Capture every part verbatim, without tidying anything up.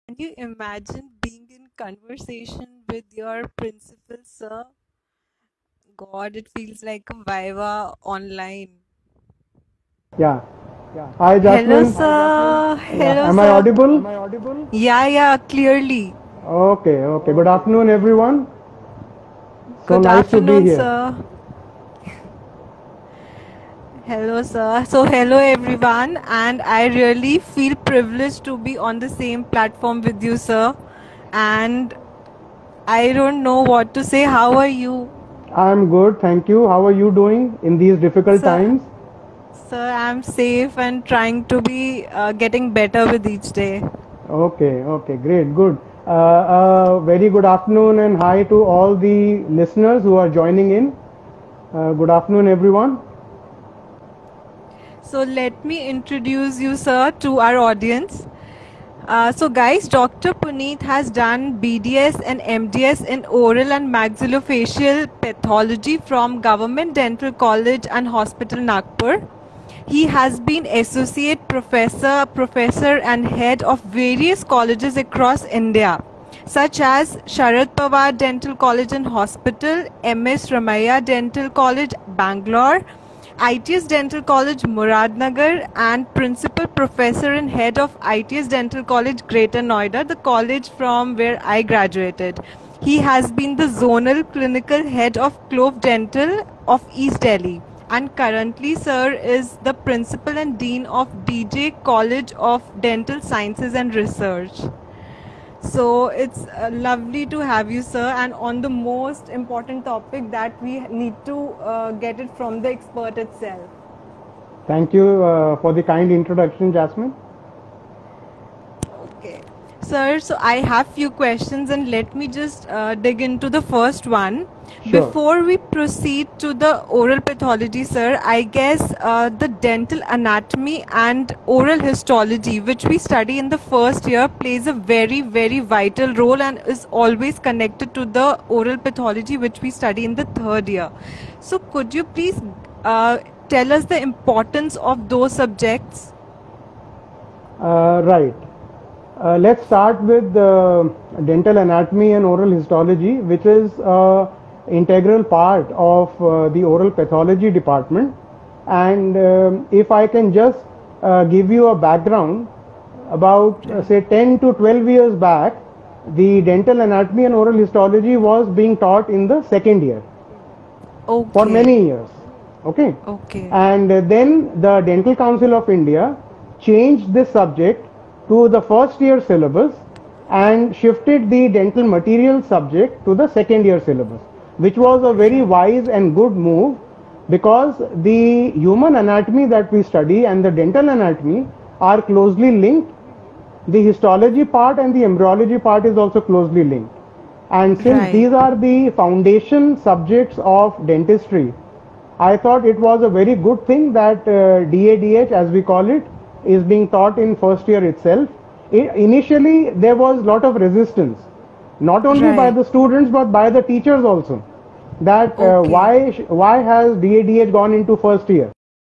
Can you imagine being in conversation with your principal, sir? God, it feels like a Viva online. Yeah. Hi, Hello, Jasmine. sir. Yeah. Hello, Am I sir. audible? Yeah, yeah, clearly. Okay. Okay. Good afternoon, everyone. So Good nice to be afternoon, here. sir. Hello, sir. So, hello, everyone. And I really feel privileged to be on the same platform with you, sir. And I don't know what to say. How are you? I'm good. Thank you. How are you doing in these difficult Sir, times? sir, I'm safe and trying to be uh, getting better with each day. Okay. Okay. Great. Good. Uh, uh, very good afternoon and hi to all the listeners who are joining in. Uh, good afternoon, everyone. So let me introduce you, sir, to our audience. Uh, so guys, Doctor Puneet has done B D S and M D S in oral and maxillofacial pathology from Government Dental College and Hospital Nagpur. He has been associate professor, professor and head of various colleges across India, such as Sharad Pawar Dental College and Hospital, M S Ramaiah Dental College, Bangalore, I T S Dental College, Muradnagar, and Principal Professor and Head of I T S Dental College, Greater Noida, the college from where I graduated. He has been the Zonal Clinical Head of Clove Dental of East Delhi, and currently sir is the Principal and Dean of D J College of Dental Sciences and Research. So it's uh, lovely to have you, sir, and on the most important topic that we need to uh, get it from the expert itself. Thank you uh, for the kind introduction, Jasmine. Okay. Sir, so I have few questions and let me just uh, dig into the first one. Sure. Before we proceed to the oral pathology, sir, I guess uh, the dental anatomy and oral histology, which we study in the first year, plays a very, very vital role and is always connected to the oral pathology, which we study in the third year. So could you please uh, tell us the importance of those subjects? Uh, right. Uh, let's start with uh, dental anatomy and oral histology, which is uh, integral part of uh, the oral pathology department. And um, if I can just uh, give you a background, about uh, say ten to twelve years back, the dental anatomy and oral histology was being taught in the second year for Okay. many years. Okay. Okay. And uh, then the Dental Council of India changed this subject to the first year syllabus and shifted the dental material subject to the second year syllabus, which was a very wise and good move, because the human anatomy that we study and the dental anatomy are closely linked. The histology part and the embryology part is also closely linked. And since Right. these are the foundation subjects of dentistry, I thought it was a very good thing that uh, D A D H, as we call it, is being taught in first year itself. I, initially, there was a lot of resistance, not only by Right. the students but by the teachers also. That uh, Okay. why why has D A D H gone into first year?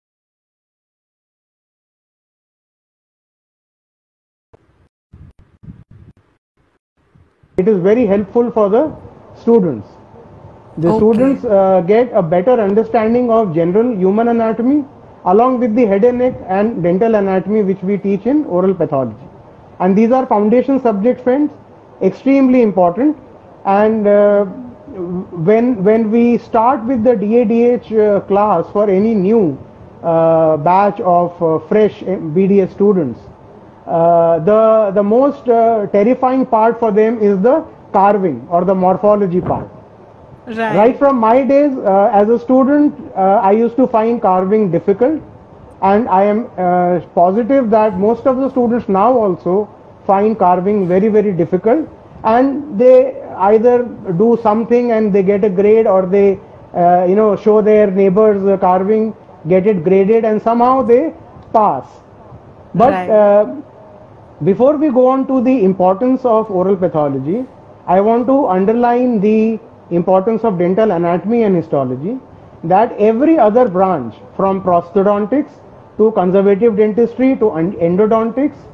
It is very helpful for the students. The Okay. students uh, get a better understanding of general human anatomy along with the head and neck and dental anatomy, which we teach in oral pathology. And these are foundation subject, friends, extremely important. And uh, when when we start with the D A D H uh, class for any new uh, batch of uh, fresh B D S students, uh, the the most uh, terrifying part for them is the carving or the morphology part. Right Right. from my days uh, as a student, uh, I used to find carving difficult, and I am uh, positive that most of the students now also find carving very, very difficult, and they either do something and they get a grade, or they uh, you know show their neighbors uh, carving, get it graded, and somehow they pass. But Right. uh, before we go on to the importance of oral pathology, I want to underline the importance of dental anatomy and histology, that every other branch, from prosthodontics to conservative dentistry to endodontics,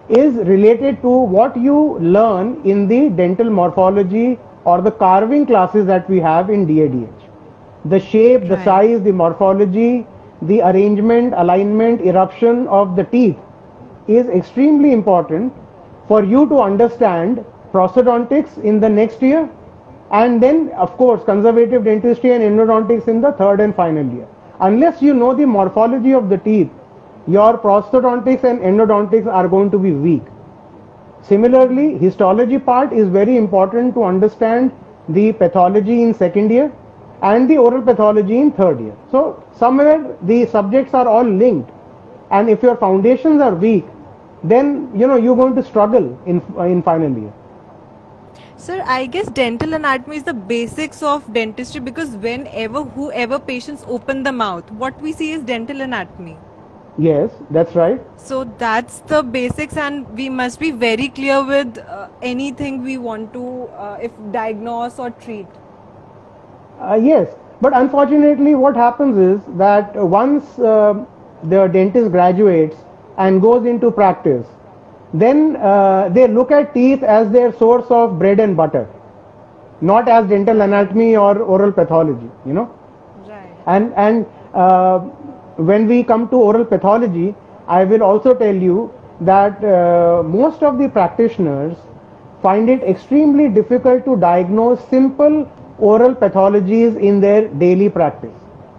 is related to what you learn in the dental morphology or the carving classes that we have in D A D H. The shape, the Right. size, the morphology, the arrangement, alignment, eruption of the teeth is extremely important for you to understand prosthodontics in the next year, and then of course conservative dentistry and endodontics in the third and final year. Unless you know the morphology of the teeth, your prosthodontics and endodontics are going to be weak. Similarly, histology part is very important to understand the pathology in second year and the oral pathology in third year. So somewhere the subjects are all linked, and if your foundations are weak, then you know you're going to struggle in in final year. Sir, I guess dental anatomy is the basics of dentistry, because whenever, whoever patients open the mouth, what we see is dental anatomy. Yes, that's right. So that's the basics, and we must be very clear with uh, anything we want to, uh, if diagnose or treat. Uh, yes, but unfortunately what happens is that once uh, the dentist graduates and goes into practice, then uh, they look at teeth as their source of bread and butter, not as dental anatomy or oral pathology, you know. Right. And, and uh, when we come to oral pathology, I will also tell you that uh, most of the practitioners find it extremely difficult to diagnose simple oral pathologies in their daily practice.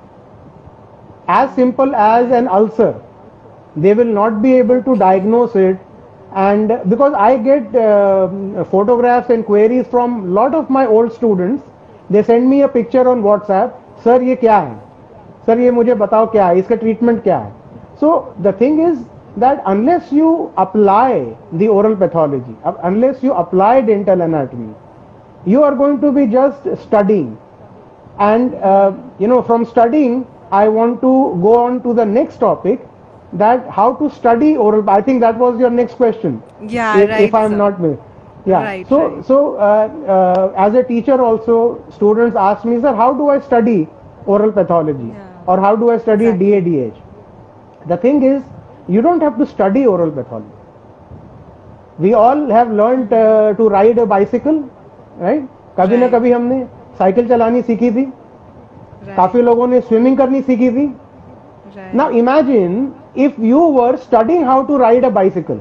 As simple as an ulcer, they will not be able to diagnose it. And because I get uh, photographs and queries from a lot of my old students, they send me a picture on WhatsApp, sir ye kya hai? Sir ye mujhe batao kya hai? Iska treatment kya hai? So the thing is that unless you apply the oral pathology, uh, unless you apply dental anatomy, you are going to be just studying. And uh, you know, from studying, I want to go on to the next topic, that how to study oral. I think that was your next question. Yeah, if, right, if I'm sir. not mi- yeah. Right, so right. so uh, uh, as a teacher also, students ask me, sir, how do I study oral pathology, Yeah. or how do I study Exactly. D A D H? The thing is, you don't have to study oral pathology. We all have learnt uh, to ride a bicycle, right? कभी ना Right. कभी हमने cycle चलानी सीखी थी, Right. काफी लोगों ने स्विमिंग करनी सीखी थी. Right. Now imagine if you were studying how to ride a bicycle,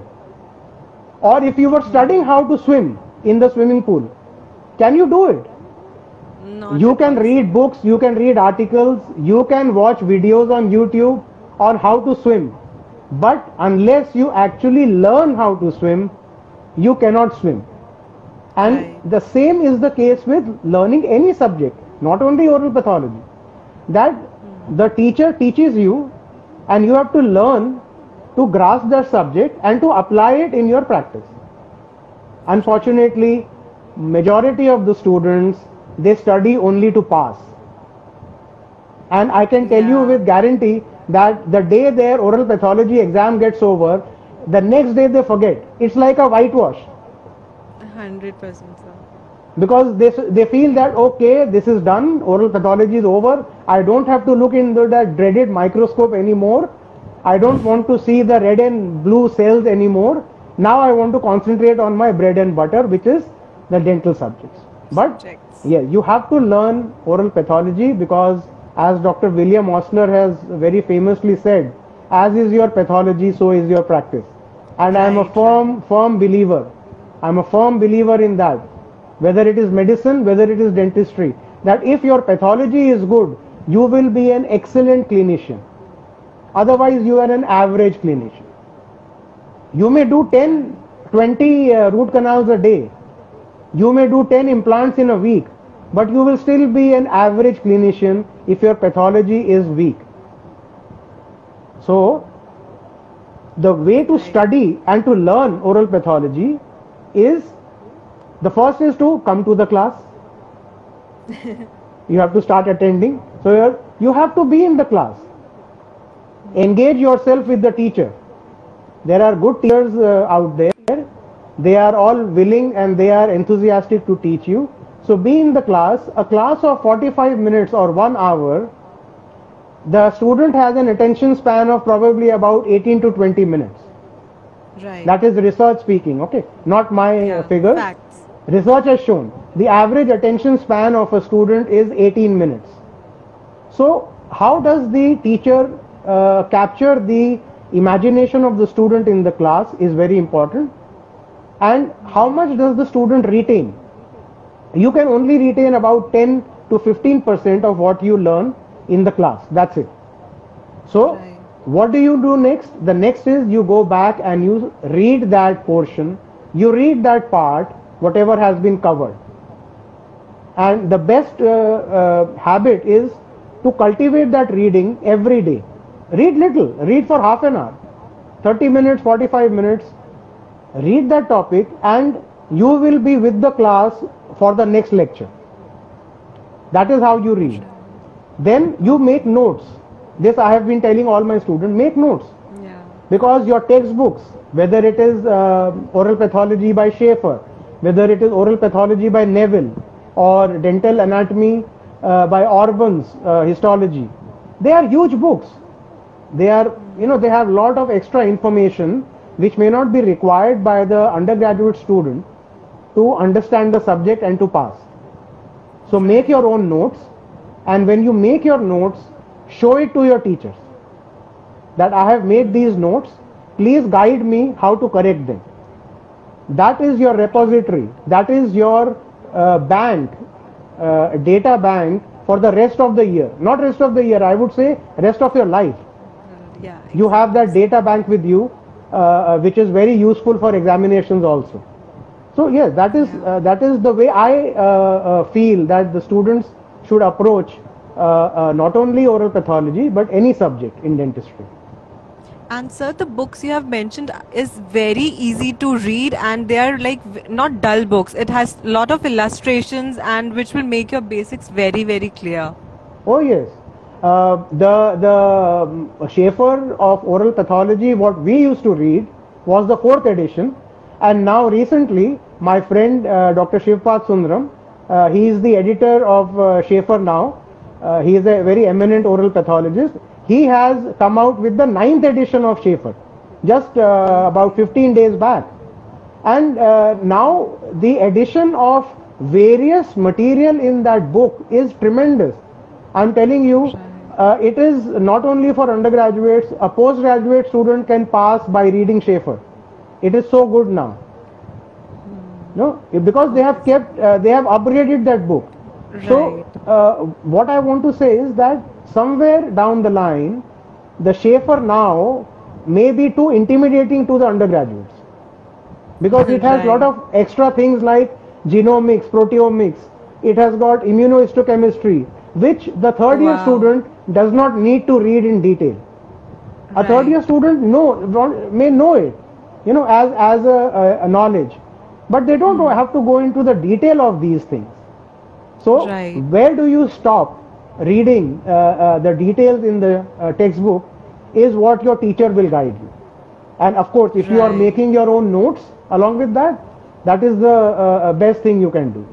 or if you were studying how to swim in the swimming pool, can you do it? Not You at can all. read books, you can read articles, you can watch videos on YouTube on how to swim, but unless you actually learn how to swim, you cannot swim. And Right. the same is the case with learning any subject, not only oral pathology, that the teacher teaches you and you have to learn to grasp the subject and to apply it in your practice. Unfortunately, majority of the students, they study only to pass. And I can tell you Yeah. with guarantee that the day their oral pathology exam gets over, the next day they forget. It's like a whitewash. Hundred percent, sir. Because they, they feel that, okay, this is done, oral pathology is over, I don't have to look into that dreaded microscope anymore, I don't want to see the red and blue cells anymore, now I want to concentrate on my bread and butter, which is the dental subjects. But Subjects. yeah, you have to learn oral pathology, because as Doctor William Osler has very famously said, as is your pathology, so is your practice. And I am a Right, firm, firm believer, I am a firm believer in that, whether it is medicine, whether it is dentistry, that if your pathology is good, you will be an excellent clinician. Otherwise, you are an average clinician. You may do ten, twenty uh, root canals a day. You may do ten implants in a week, but you will still be an average clinician if your pathology is weak. So, the way to study and to learn oral pathology is, the first is to come to the class. You have to start attending. So you're, you have to be in the class. Engage yourself with the teacher. There are good teachers uh, out there. They are all willing and they are enthusiastic to teach you. So be in the class. A class of forty-five minutes or one hour, the student has an attention span of probably about eighteen to twenty minutes. Right. That is research speaking, okay, not my Yeah. figures. Facts. Research has shown the average attention span of a student is eighteen minutes. So how does the teacher uh, capture the imagination of the student in the class is very important. And how much does the student retain? You can only retain about ten to fifteen percent of what you learn in the class. That's it. So Right. what do you do next? The next is you go back and you read that portion, you read that part, whatever has been covered. And the best uh, uh, habit is to cultivate that reading every day. Read little, read for half an hour, thirty minutes, forty-five minutes, read that topic, and you will be with the class for the next lecture. That is how you read. Then you make notes. This I have been telling all my students, make notes. Yeah. Because your textbooks, whether it is uh, oral pathology by Schaefer, whether it is oral pathology by Neville, or dental anatomy uh, by Orban's uh, histology, they are huge books. They are, you know, they have a lot of extra information which may not be required by the undergraduate student to understand the subject and to pass. So make your own notes, and when you make your notes, show it to your teachers that I have made these notes, please guide me how to correct them. That is your repository, that is your uh, bank, uh, data bank for the rest of the year. Not rest of the year, I would say rest of your life. Yeah. You have that data bank with you, uh, which is very useful for examinations also. So yes, that is uh, that is the way I uh, uh, feel that the students should approach uh, uh, not only oral pathology but any subject in dentistry. And sir, the books you have mentioned is very easy to read, and they are like v- not dull books. It has a lot of illustrations and which will make your basics very very clear. Oh yes, uh, the the um, Schaefer of oral pathology, what we used to read was the fourth edition, and now recently my friend uh, Doctor Shivpad Sundaram, uh, he is the editor of uh, Schaefer now. Uh, he is a very eminent oral pathologist. He has come out with the ninth edition of Schaefer, just uh, about fifteen days back. And uh, now the addition of various material in that book is tremendous. I'm telling you, uh, it is not only for undergraduates, a postgraduate student can pass by reading Schaefer. It is so good now. No, because they have kept, uh, they have upgraded that book. So uh, what I want to say is that somewhere down the line, the Schaefer now may be too intimidating to the undergraduates, because it has a lot of extra things like genomics, proteomics. It has got immunohistochemistry, which the third year Wow. student does not need to read in detail. A third Right. year student know, may know it, you know, as, as a, a, a knowledge, but they don't have to go into the detail of these things. So Right. where do you stop reading uh, uh, the details in the uh, textbook is what your teacher will guide you. And of course, if you are Right. making your own notes along with that, that is the uh, uh, best thing you can do.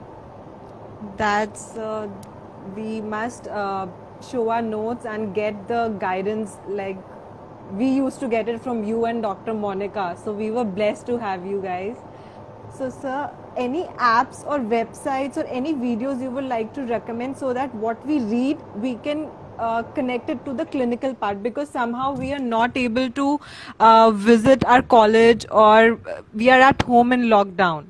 That's uh, we must uh, show our notes and get the guidance like we used to get it from you and Doctor Monica. So we were blessed to have you guys. So sir, any apps or websites or any videos you would like to recommend so that what we read we can uh, connect it to the clinical part, because somehow we are not able to uh, visit our college or uh, we are at home in lockdown.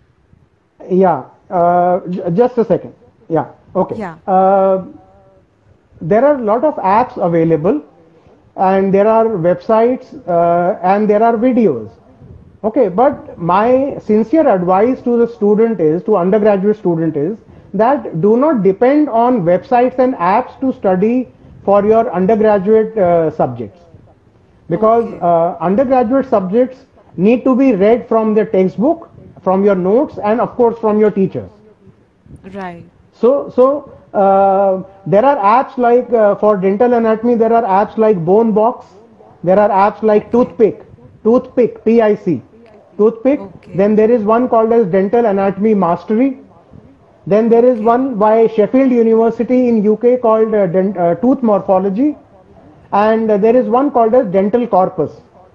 Yeah, uh, j- just a second. Yeah, okay. Yeah. Uh, there are a lot of apps available, and there are websites, uh, and there are videos. Okay, but my sincere advice to the student is, to undergraduate student is, that do not depend on websites and apps to study for your undergraduate uh, subjects. Because Okay. uh, undergraduate subjects need to be read from the textbook, from your notes, and of course from your teachers. Right. So, so uh, there are apps like uh, for dental anatomy, there are apps like Bone Box, there are apps like Toothpick, Toothpick, P I C, Toothpick. Okay. Then there is one called as Dental Anatomy Mastery. Then there is one by Sheffield University in U K called uh, dent, uh, Tooth Morphology, and uh, there is one called as Dental Corpus.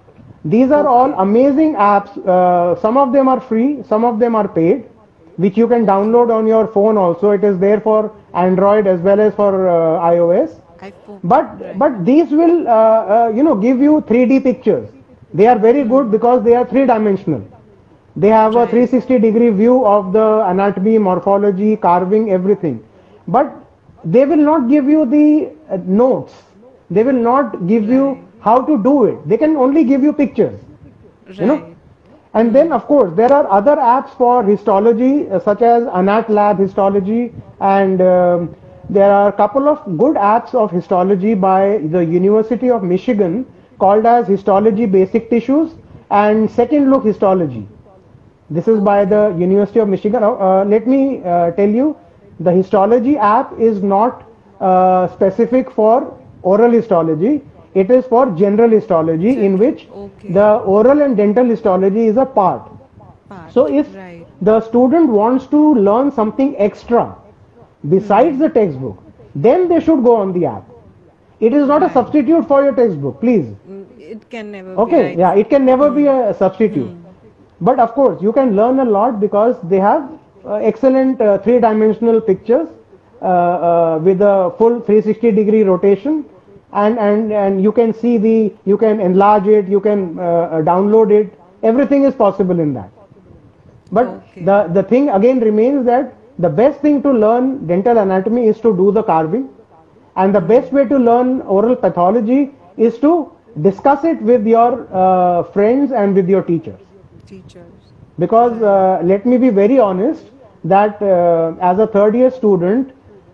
These are all Okay. amazing apps. Uh, some of them are free, some of them are paid, which you can download on your phone also. It is there for Android as well as for uh, iOS. iPhone. But Right. but these will uh, uh, you know give you three D pictures. They are very good Hmm. because they are three dimensional. They have a Right. three sixty degree view of the anatomy, morphology, carving, everything. But they will not give you the uh, notes. They will not give you Right. how to do it. They can only give you pictures, you know. Right. And then, of course, there are other apps for histology, uh, such as AnatLab Histology, and um, there are a couple of good apps of histology by the University of Michigan called as Histology Basic Tissues and Second Look Histology. This is by Okay. the University of Michigan. Uh, uh, let me uh, tell you, the histology app is not uh, specific for oral histology. It is for general histology, in General. which Okay. the oral and dental histology is a part. Part. So if Right. the student wants to learn something extra besides the textbook, then they should go on the app. It is not a Right. substitute for your textbook, please. Mm, It can never be Okay, right. yeah, it can never be Hmm. a substitute. Hmm. But of course, you can learn a lot because they have uh, excellent uh, three-dimensional pictures uh, uh, with a full three sixty degree rotation, and and and you can see the, you can enlarge it, you can uh, uh, download it. Everything is possible in that. But Okay. the the thing again remains that the best thing to learn dental anatomy is to do the carving, and the best way to learn oral pathology is to discuss it with your uh, friends and with your teachers. Teachers. Because Right. uh, let me be very honest that uh, as a third year student,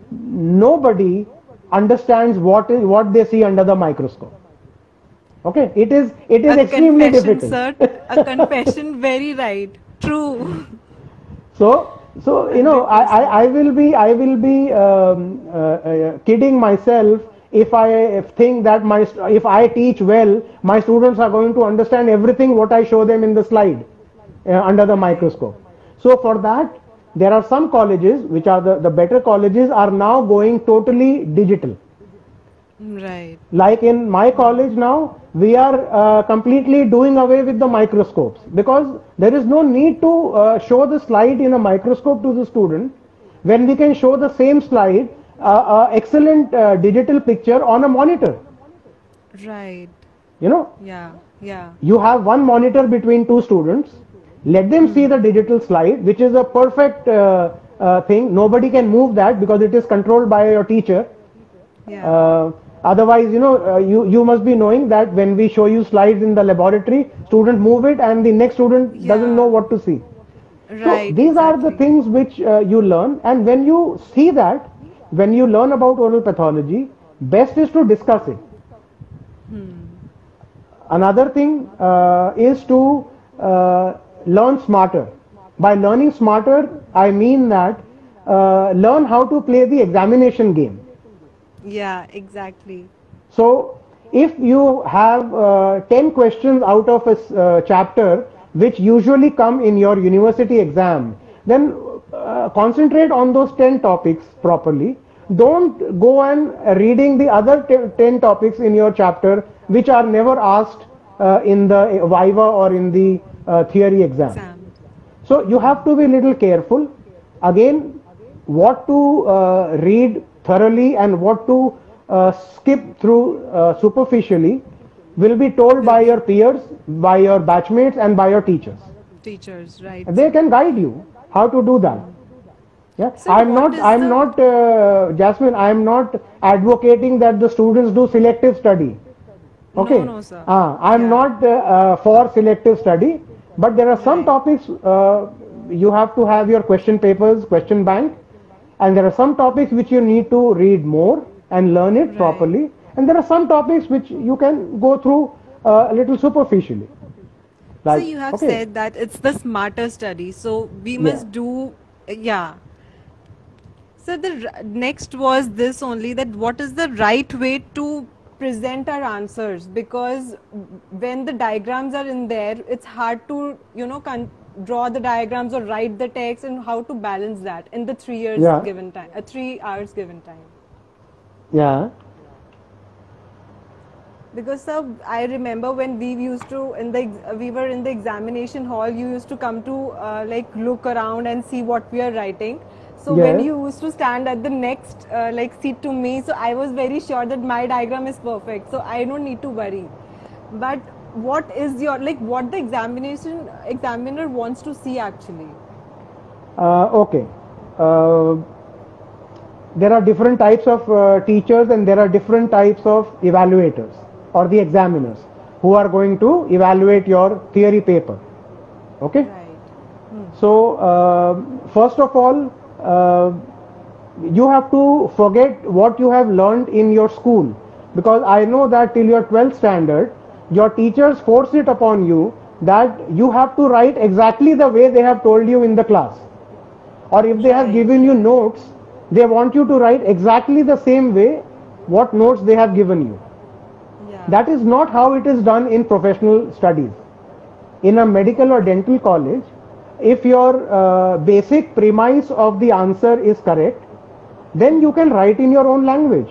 nobody understands what is what they see under the microscope. Okay, it is it is A extremely confession, difficult. sir. A confession. Very right. True. So, so you know, Hundred I, I, percent. I will be I will be um, uh, uh, kidding myself if I think that my if I teach well, my students are going to understand everything what I show them in the slide uh, under the Right. microscope. So for that, there are some colleges which are the, the better colleges are now going totally digital. Right. Like in my college now, we are uh, completely doing away with the microscopes because there is no need to uh, show the slide in a microscope to the student when we can show the same slide, uh, uh, excellent uh, digital picture on a monitor. Right. You know, Yeah. Yeah. you have one monitor between two students, let them see the digital slide, which is a perfect uh, uh, thing. Nobody can move that because it is controlled by your teacher. Yeah. Uh, otherwise, you know, uh, you, you must be knowing that when we show you slides in the laboratory, student move it and the next student doesn't know Yeah. what to see. So Right. these are the Exactly. things which uh, you learn, and when you see that, when you learn about oral pathology, best is to discuss it. Another thing uh, is to uh, learn smarter. By learning smarter, I mean that uh, learn how to play the examination game. Yeah. Exactly. So if you have uh, ten questions out of a uh, chapter which usually come in your university exam, then uh, concentrate on those ten topics properly. Don't go and reading the other ten topics in your chapter which are never asked uh, in the viva or in the uh, theory exam. Exams. So you have to be a little careful. Again, what to uh, read thoroughly and what to uh, skip through uh, superficially will be told by Will your peers, by your batchmates, and by your teachers. teachers. Right, They sir. can guide you how to do that. Yeah, Sir, I'm what not. is I'm the not, uh, Jasmine. I'm not advocating that the students do selective study. no, Okay, no, sir. uh, I'm Yeah. not uh, uh, for selective study, but there are some Right. topics uh, you have to have your question papers, question bank, and there are some topics which you need to read more and learn it Right. properly, and there are some topics which you can go through uh, a little superficially. So Like, you have okay, said that it's the smarter study. So we yeah, must do, yeah. So the r- next was this only, that what is the right way to present our answers, because when the diagrams are in there, it's hard to, you know, con- draw the diagrams or write the text, and how to balance that in the three years yeah, given time, uh, three hours given time. yeah. Because sir, I remember when we used to in the ex- we were in the examination hall. You used to come to uh, like look around and see what we are writing. So when Yes. you used to stand at the next uh, like seat to me, so I was very sure that my diagram is perfect. So I don't need to worry. But what is your like what the examination examiner wants to see actually? Uh, okay. Uh, there are different types of uh, teachers and there are different types of evaluators or the examiners who are going to evaluate your theory paper. Okay. Right. So uh, first of all, uh, you have to forget what you have learned in your school, because I know that till your twelfth standard your teachers force it upon you that you have to write exactly the way they have told you in the class, or if they have Right. given you notes, they want you to write exactly the same way what notes they have given you. Yeah. That is not how it is done in professional studies. In a medical or dental college, if your uh, basic premise of the answer is correct, then you can write in your own language.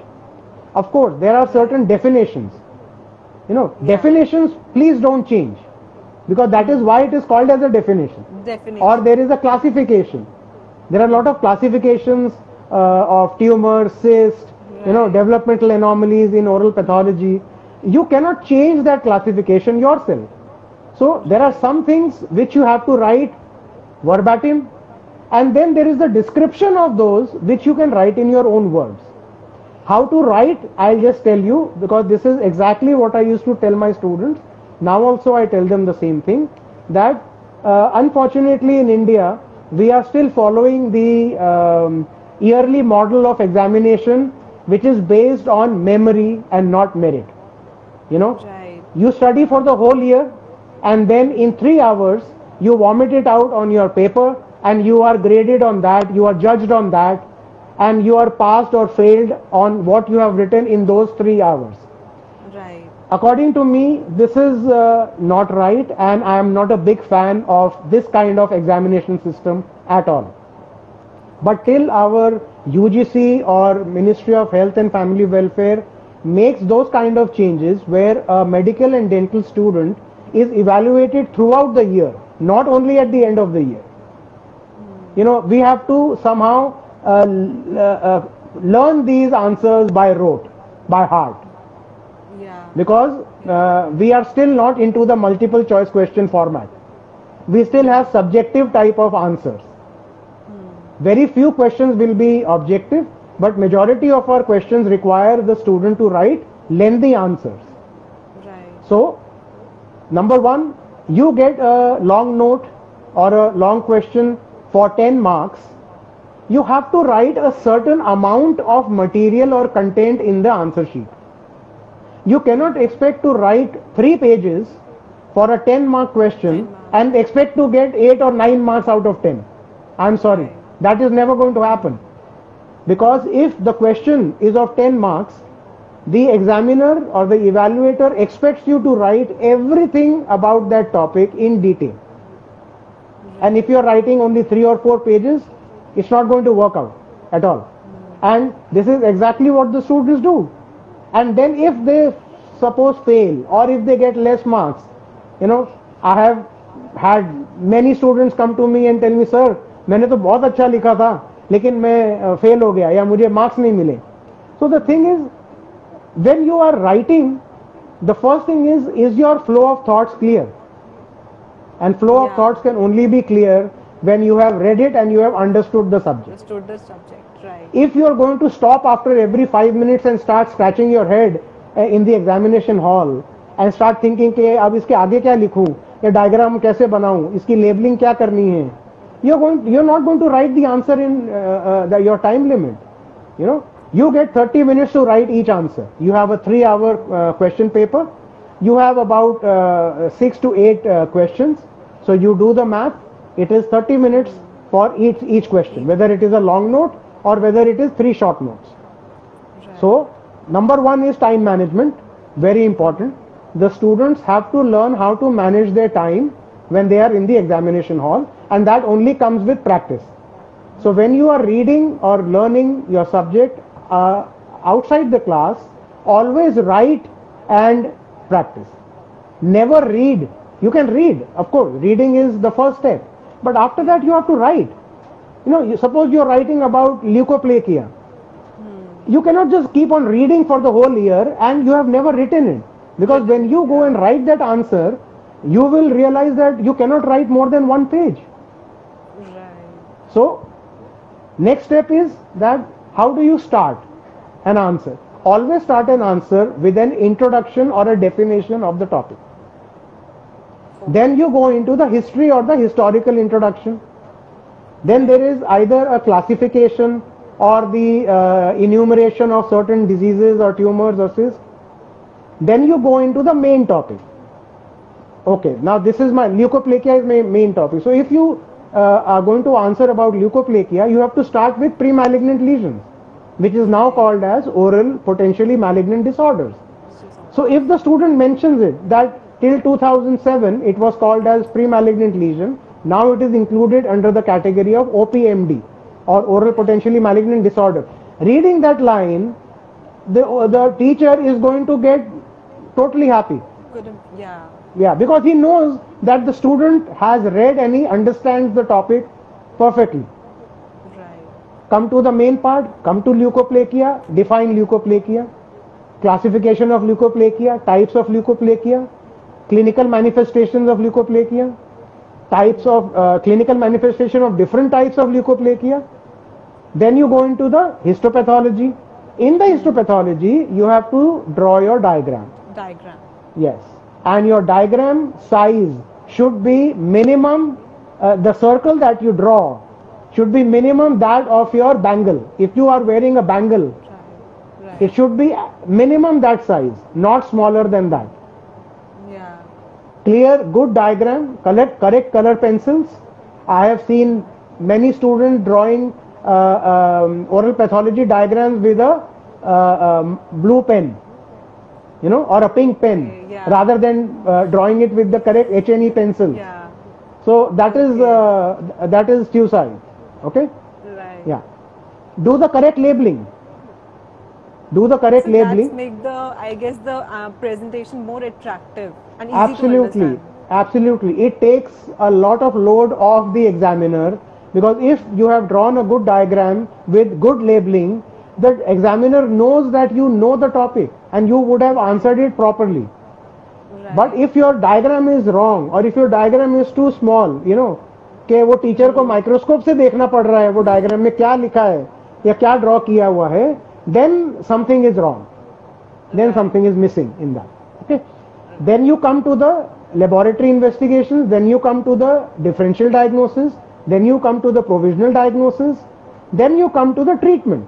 Of course, there are certain definitions. You know, Yeah. definitions, please don't change, because that is why it is called as a definition. Definition. Or there is a classification. There are a lot of classifications uh, of tumor, cyst, you know, Right. developmental anomalies in oral pathology. You cannot change that classification yourself. So there are some things which you have to write verbatim, and then there is the description of those which you can write in your own words. How to write, I'll just tell you, because this is exactly what I used to tell my students. Now also I tell them the same thing, that uh, unfortunately in India we are still following the um, yearly model of examination, which is based on memory and not merit. You know, Right. you study for the whole year and then in three hours you vomit it out on your paper and you are graded on that, you are judged on that, and you are passed or failed on what you have written in those three hours. Right. According to me, this is uh, not right, and I am not a big fan of this kind of examination system at all. But till our U G C or Ministry of Health and Family Welfare makes those kind of changes where a medical and dental student is evaluated throughout the year, not only at the end of the year. You know, we have to somehow uh, l- uh, uh, learn these answers by rote, by heart, Yeah. because uh, we are still not into the multiple choice question format. We still have subjective type of answers. Very few questions will be objective, but majority of our questions require the student to write lengthy answers. Right. So, number one, you get a long note or a long question for ten marks. You have to write a certain amount of material or content in the answer sheet. You cannot expect to write three pages for a ten mark question ten marks. and expect to get eight or nine marks out of ten. I'm sorry, Right. that is never going to happen. Because if the question is of ten marks, the examiner or the evaluator expects you to write everything about that topic in detail. And if you are writing only three or four pages, it's not going to work out at all. And this is exactly what the students do. And then if they suppose fail or if they get less marks, you know, I have had many students come to me and tell me, sir, मैंने तो बहुत अच्छा लिखा था लेकिन मैं fail हो गया या मुझे मार्क्स नहीं मिले. So the thing is, when you are writing, the first thing is, is your flow of thoughts clear? And flow of Yeah. thoughts can only be clear when you have read it and you have understood the subject. Understood the subject. Right. If you are going to stop after every five minutes and start scratching your head uh, in the examination hall and start thinking कि अब इसके आगे क्या लिखूं, ये diagram कैसे बनाऊं, इसकी लेबलिंग क्या करनी है, you're going, you're not going to write the answer in uh, uh, the, your time limit. You know, you get thirty minutes to write each answer. You have a three-hour uh, question paper. You have about uh, six to eight uh, questions. So you do the math. It is thirty minutes for each each question, whether it is a long note or whether it is three short notes. Right. So number one is time management, very important. The students have to learn how to manage their time when they are in the examination hall, and that only comes with practice. So when you are reading or learning your subject uh, outside the class, always write and practice. Never read. You can read, of course, reading is the first step, but after that you have to write. You know, you, suppose you're writing about leukoplakia. Hmm. You cannot just keep on reading for the whole year and you have never written it. Because when you go and write that answer, you will realize that you cannot write more than one page. Right. So, next step is that how do you start an answer? Always start an answer with an introduction or a definition of the topic. Okay. Then you go into the history or the historical introduction. Then there is either a classification or the uh, enumeration of certain diseases or tumors or cysts. Then you go into the main topic. Okay, now this is my leukoplakia is my main topic. So if you uh, are going to answer about leukoplakia, you have to start with pre-malignant lesions, which is now called as oral potentially malignant disorders. So if the student mentions it that till two thousand seven it was called as pre-malignant lesion, now it is included under the category of O P M D or oral potentially malignant disorder. Reading that line, the, the teacher is going to get totally happy. Good, yeah. Yeah, because he knows that the student has read and he understands the topic perfectly. Right. Come to the main part, come to leukoplakia, define leukoplakia, classification of leukoplakia, types of leukoplakia, clinical manifestations of leukoplakia, types of uh, clinical manifestation of different types of leukoplakia. Then you go into the histopathology. In the histopathology, you have to draw your diagram. Diagram. Yes. And your diagram size should be minimum, uh, the circle that you draw should be minimum that of your bangle. If you are wearing a bangle, Right. Right. it should be minimum that size, not smaller than that. Yeah. Clear, good diagram, collect correct color pencils. I have seen many students drawing uh, um, oral pathology diagrams with a uh, um, blue pen, you know, or a pink pen, yeah. rather than uh, drawing it with the correct H N E pencil. Yeah. So that is uh, that is suicide. Okay. Right. Yeah. Do the correct labeling. Do the correct So labeling. that's make the, I guess, the uh, presentation more attractive and easy Absolutely, to understand. absolutely. It takes a lot of load off the examiner, because if you have drawn a good diagram with good labeling, the examiner knows that you know the topic and you would have answered it properly. Right. But if your diagram is wrong or if your diagram is too small, you know, कि वो teacher को microscope से देखना पड़ रहा है वो diagram में क्या लिखा है या क्या ड्रॉ किया हुआ है, then something is wrong, then something is missing in that. Okay, then you come to the laboratory investigations, then you come to the differential diagnosis, then you come to the provisional diagnosis, then you come to the treatment.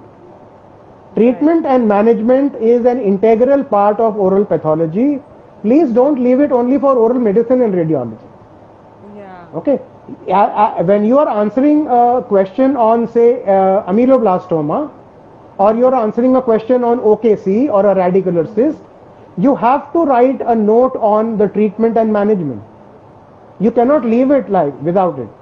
Treatment and management is an integral part of oral pathology. Please don't leave it only for oral medicine and radiology. Yeah. Okay, uh, uh, when you are answering a question on, say, uh, ameloblastoma, or you are answering a question on O K C or a radicular cyst, you have to write a note on the treatment and management. You cannot leave it like without it.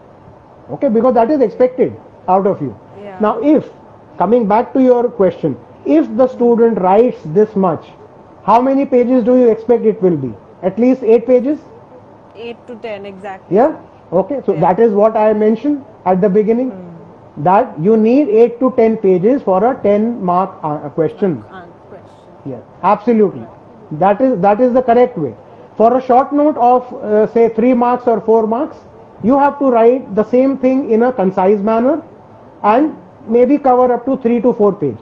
Okay, because that is expected out of you. Yeah. Now, if, coming back to your question, if the student writes this much, how many pages do you expect it will be? At least eight pages? eight to ten, exactly. Yeah? Okay, so Yeah. that is what I mentioned at the beginning. Hmm. That you need eight to ten pages for a ten mark uh, question. Uh, question. Yes, absolutely. That is that is the correct way. For a short note of uh, say three marks or four marks, you have to write the same thing in a concise manner and maybe cover up to three to four pages.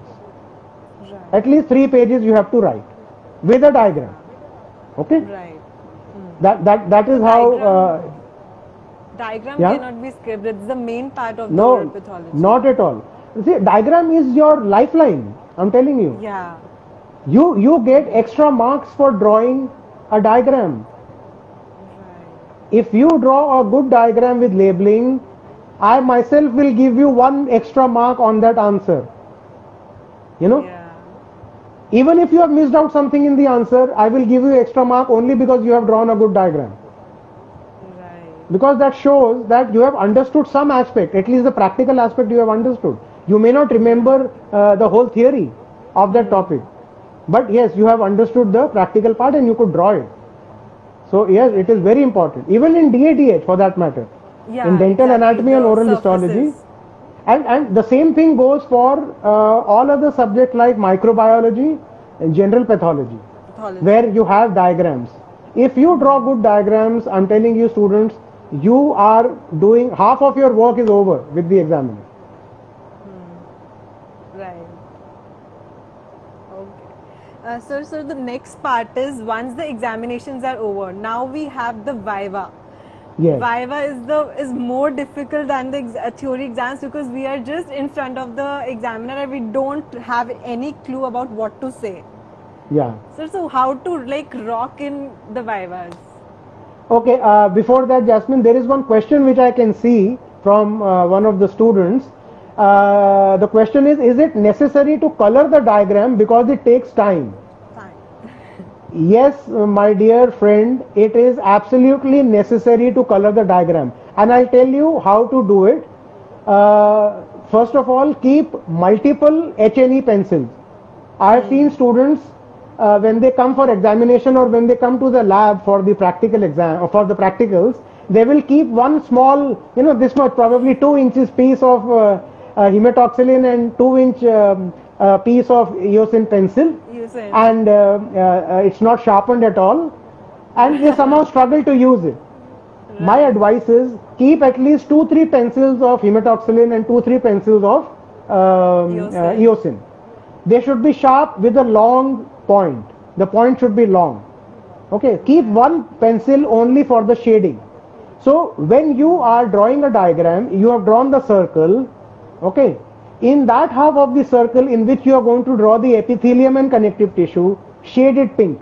Right. At least three pages you have to write with a diagram. Okay. Right. Hmm. That that that is how. Uh, Diagram Yeah? cannot be skipped. It's the main part of the no, oral pathology. not at all. See, diagram is your lifeline. I'm telling you. Yeah. You you get extra marks for drawing a diagram. Right. If you draw a good diagram with labeling, I myself will give you one extra mark on that answer. You know, Yeah. even if you have missed out something in the answer, I will give you extra mark only because you have drawn a good diagram. Right. Because that shows that you have understood some aspect, at least the practical aspect you have understood. You may not remember uh, the whole theory of that topic, but yes, you have understood the practical part and you could draw it. So yes, it is very important, even in D A D H for that matter, Yeah, in dental exactly, anatomy and the oral surfaces. histology. And, and the same thing goes for uh, all other subjects like microbiology and general pathology, Pathology. where you have diagrams. If you draw good diagrams, I'm telling you students, you are doing, half of your work is over with the examiner. Right. Okay. Uh, sir, so the next part is once the examinations are over, now we have the Viva. Yes. Viva is the is more difficult than the ex- uh, theory exams because we are just in front of the examiner and we don't have any clue about what to say. Yeah. Sir, so how to like rock in the Vivas? Okay, uh, before that, Jasmine, there is one question which I can see from uh, one of the students. Uh, the question is, is it necessary to color the diagram because it takes time? Fine. Yes, uh, my dear friend, it is absolutely necessary to color the diagram. And I'll tell you how to do it. Uh, first of all, keep multiple H N E pencils. I have seen students uh, when they come for examination or when they come to the lab for the practical exam or for the practicals, they will keep one small, you know, this much, probably two inches piece of uh, uh, hematoxylin and two inch um, uh, piece of eosin pencil, You said. and uh, uh, it's not sharpened at all, and they somehow struggle to use it. My advice is keep at least two three pencils of hematoxylin and two three pencils of um, Eosin. uh, eosin. They should be sharp with a long point. The point should be long. Okay, keep one pencil only for the shading. So when you are drawing a diagram, you have drawn the circle. Okay, in that half of the circle in which you are going to draw the epithelium and connective tissue, shade it pink,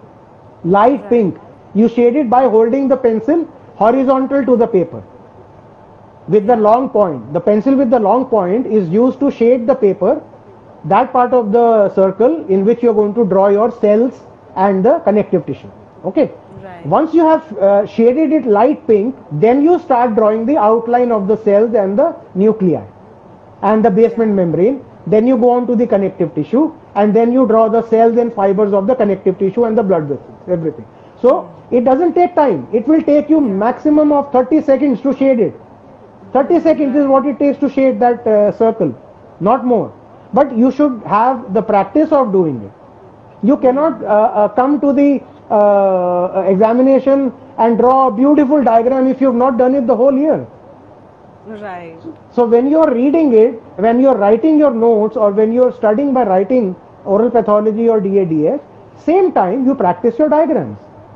light pink. You shade it by holding the pencil horizontal to the paper with the long point. The pencil with the long point is used to shade the paper, that part of the circle in which you are going to draw your cells and the connective tissue. Okay. Right. Once you have uh, shaded it light pink, then you start drawing the outline of the cells and the nuclei and the basement membrane. Then you go on to the connective tissue, and then you draw the cells and fibers of the connective tissue and the blood vessels, everything. So it doesn't take time. It will take you maximum of thirty seconds to shade it. thirty seconds is what it takes to shade that uh, circle, not more. But you should have the practice of doing it. You cannot uh, uh, come to the uh, examination and draw a beautiful diagram if you have not done it the whole year. Right. So when you are reading it, when you are writing your notes, or when you are studying by writing oral pathology or D A D H, same time you practice your diagrams.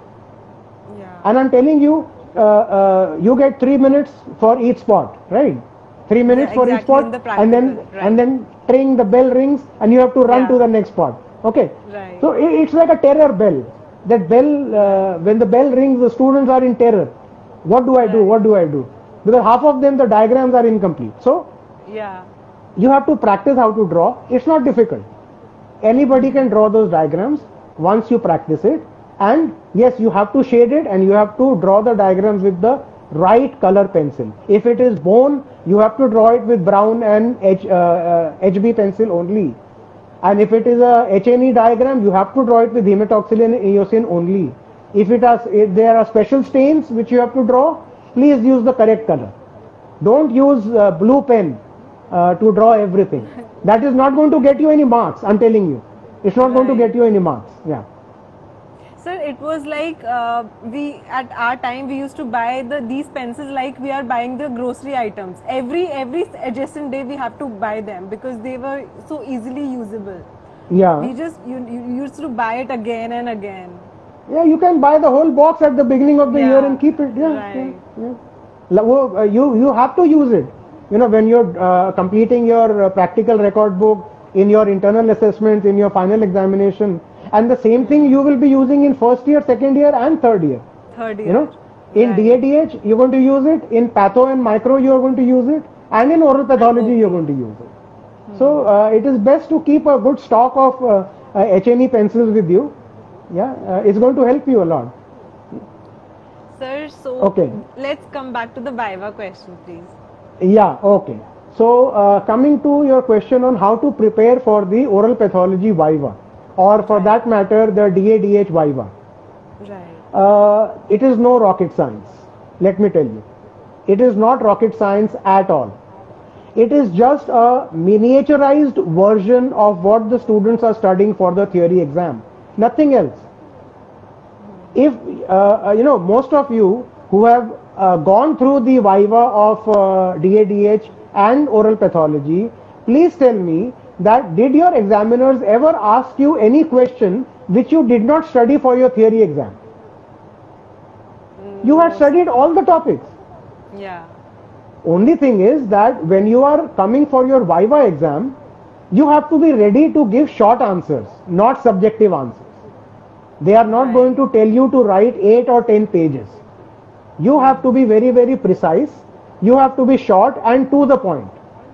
Yeah. And I'm telling you, uh, uh, you get three minutes for each spot, right? Three minutes Yeah, for each exactly, spot, in the and then practical, right. and then ring the bell rings, and you have to run Yeah. to the next spot. Okay. Right. So it, it's like a terror bell. That bell, uh, when the bell rings, the students are in terror. What do I do? Right. What do I do? Because half of them, the diagrams are incomplete. So Yeah. you have to practice how to draw. It's not difficult. Anybody can draw those diagrams once you practice it. And yes, you have to shade it, and you have to draw the diagrams with the right color pencil. If it is bone, you have to draw it with brown and H, uh, uh, H B pencil only. And if it is a H N E diagram, you have to draw it with hematoxylin and eosin only. If it has, if there are special stains which you have to draw, please use the correct color. Don't use uh, blue pen uh, to draw everything. That is not going to get you any marks, I'm telling you. It's not going to Right. get you any marks. Yeah. Sir, it was like uh, we at our time we used to buy the these pencils like we are buying the grocery items. Every every adjacent day we have to buy them because they were so easily usable. Yeah. We just you, you used to buy it again and again. Yeah, you can buy the whole box at the beginning of the Yeah, year and keep it. Yeah, right. yeah, yeah. La- wo- uh, You you have to use it. You know, when you're uh, completing your uh, practical record book, in your internal assessments, in your final examination, and the same thing you will be using in first year, second year, and third year. Third year. You know, in Right. D A D H you're going to use it, in patho and micro you are going to use it, and in oral pathology you're going to use it. So uh, it is best to keep a good stock of uh, uh, H N E pencils with you. Yeah, uh, it's going to help you a lot. Sir, so Okay. let's come back to the Viva question, please. Yeah, okay. So uh, coming to your question on how to prepare for the oral pathology Viva. or for Right. that matter the D A D H Viva. Right. Uh, it is no rocket science. Let me tell you, it is not rocket science at all. It is just a miniaturized version of what the students are studying for the theory exam. Nothing else. If uh, you know, most of you who have uh, gone through the Viva of uh, D A D H and oral pathology, please tell me that did your examiners ever ask you any question which you did not study for your theory exam? You had studied all the topics. Yeah. Only thing is that when you are coming for your Viva exam, you have to be ready to give short answers, not subjective answers. They are not Right. going to tell you to write eight or ten pages. You have to be very, very precise. You have to be short and to the point.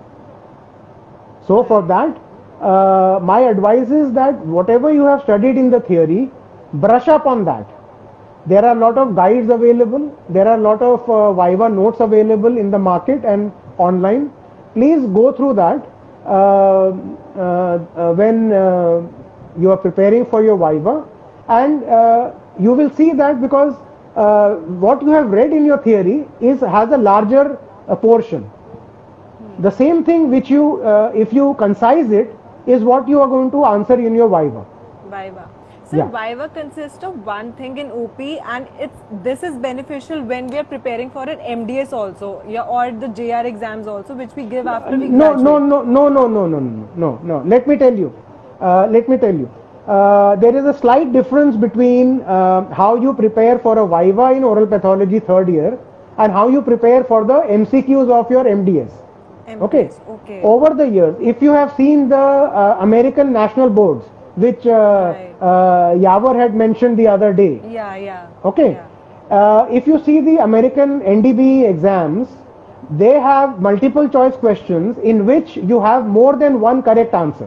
So for that, uh, my advice is that whatever you have studied in the theory, brush up on that. There are a lot of guides available. There are a lot of uh, Viva notes available in the market and online. Please go through that uh, uh, uh, when uh, you are preparing for your Viva, and uh, you will see that because uh, what you have read in your theory is has a larger uh, portion. The same thing which you, uh, if you concise it, is what you are going to answer in your Viva. Viva. So Yeah. Viva consists of one thing in O P, and it's this is beneficial when we are preparing for an M D S also, yeah, or the J R exams also, which we give after we No, graduate. no, no, no, no, no, no, no, no, no. Let me tell you. Uh, let me tell you. Uh, there is a slight difference between uh, how you prepare for a Viva in oral pathology third year and how you prepare for the M C Qs of your M D S. M D S, Okay. okay. Over the years, if you have seen the uh, American national boards, which uh, Right. uh, Yavor had mentioned the other day. Yeah, yeah. Okay. Yeah. Uh, if you see the American N D B exams, they have multiple choice questions in which you have more than one correct answer.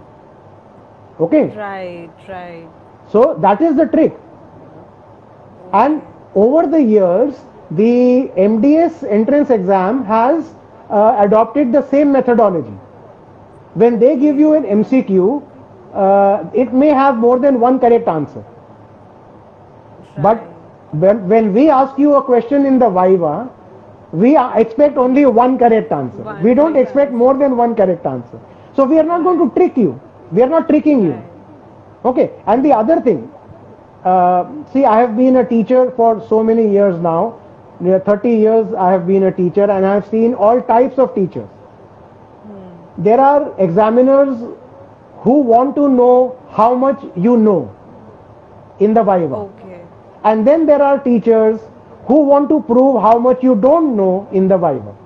Okay. Right, right. So that is the trick. And over the years, the M D S entrance exam has uh, adopted the same methodology. When they give you an M C Q, uh, it may have more than one correct answer. But when, when we ask you a question in the Viva, we are- expect only one correct answer. One we don't correct expect more than one correct answer. So we are not going to trick you. We are not tricking you. Okay. And the other thing, uh, see, I have been a teacher for so many years now. Near thirty years I have been a teacher, and I have seen all types of teachers. There are examiners who want to know how much you know in the Viva. Okay. And then there are teachers who want to prove how much you don't know in the Viva.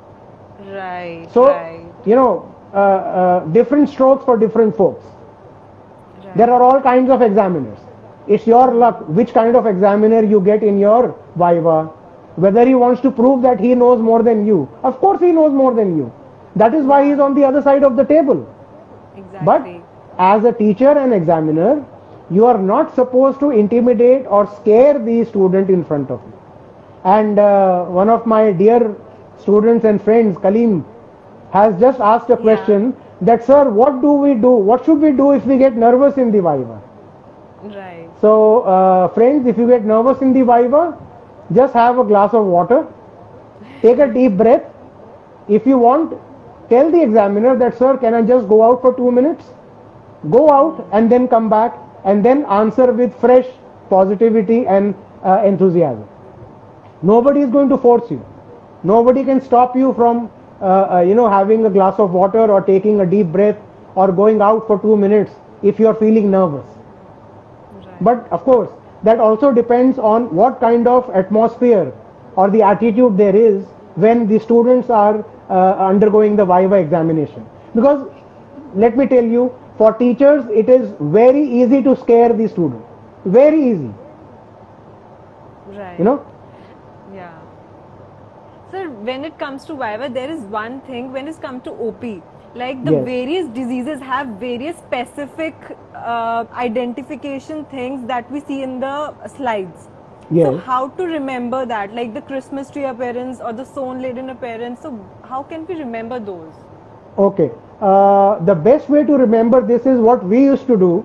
Right. So, right. you know, uh, uh, different strokes for different folks. Right. There are all kinds of examiners. It's your luck which kind of examiner you get in your Viva. Whether he wants to prove that he knows more than you. Of course he knows more than you. That is why he is on the other side of the table. Exactly. But as a teacher and examiner, you are not supposed to intimidate or scare the student in front of you. And uh, one of my dear students and friends, Kaleem, has just asked a question that, sir, what do we do? What should we do if we get nervous in the Viva? Right. So, uh, friends, if you get nervous in the Viva, just have a glass of water, take a deep breath. If you want, tell the examiner that, sir, can I just go out for two minutes? Go out and then come back and then answer with fresh positivity and uh, enthusiasm. Nobody is going to force you. Nobody can stop you from, uh, uh, you know, having a glass of water or taking a deep breath or going out for two minutes if you are feeling nervous. Right. But of course, that also depends on what kind of atmosphere or the attitude there is when the students are uh, undergoing the Viva examination. Because let me tell you, for teachers, it is very easy to scare the student. Very easy. Right. You know? Yeah. Sir, when it comes to Viva, there is one thing when it's come to O P. Like the Yes. various diseases have various specific uh, identification things that we see in the slides. So Yes. how to remember that? Like the Christmas tree appearance or the stone laden appearance. So how can we remember those? Okay. Uh, the best way to remember this is what we used to do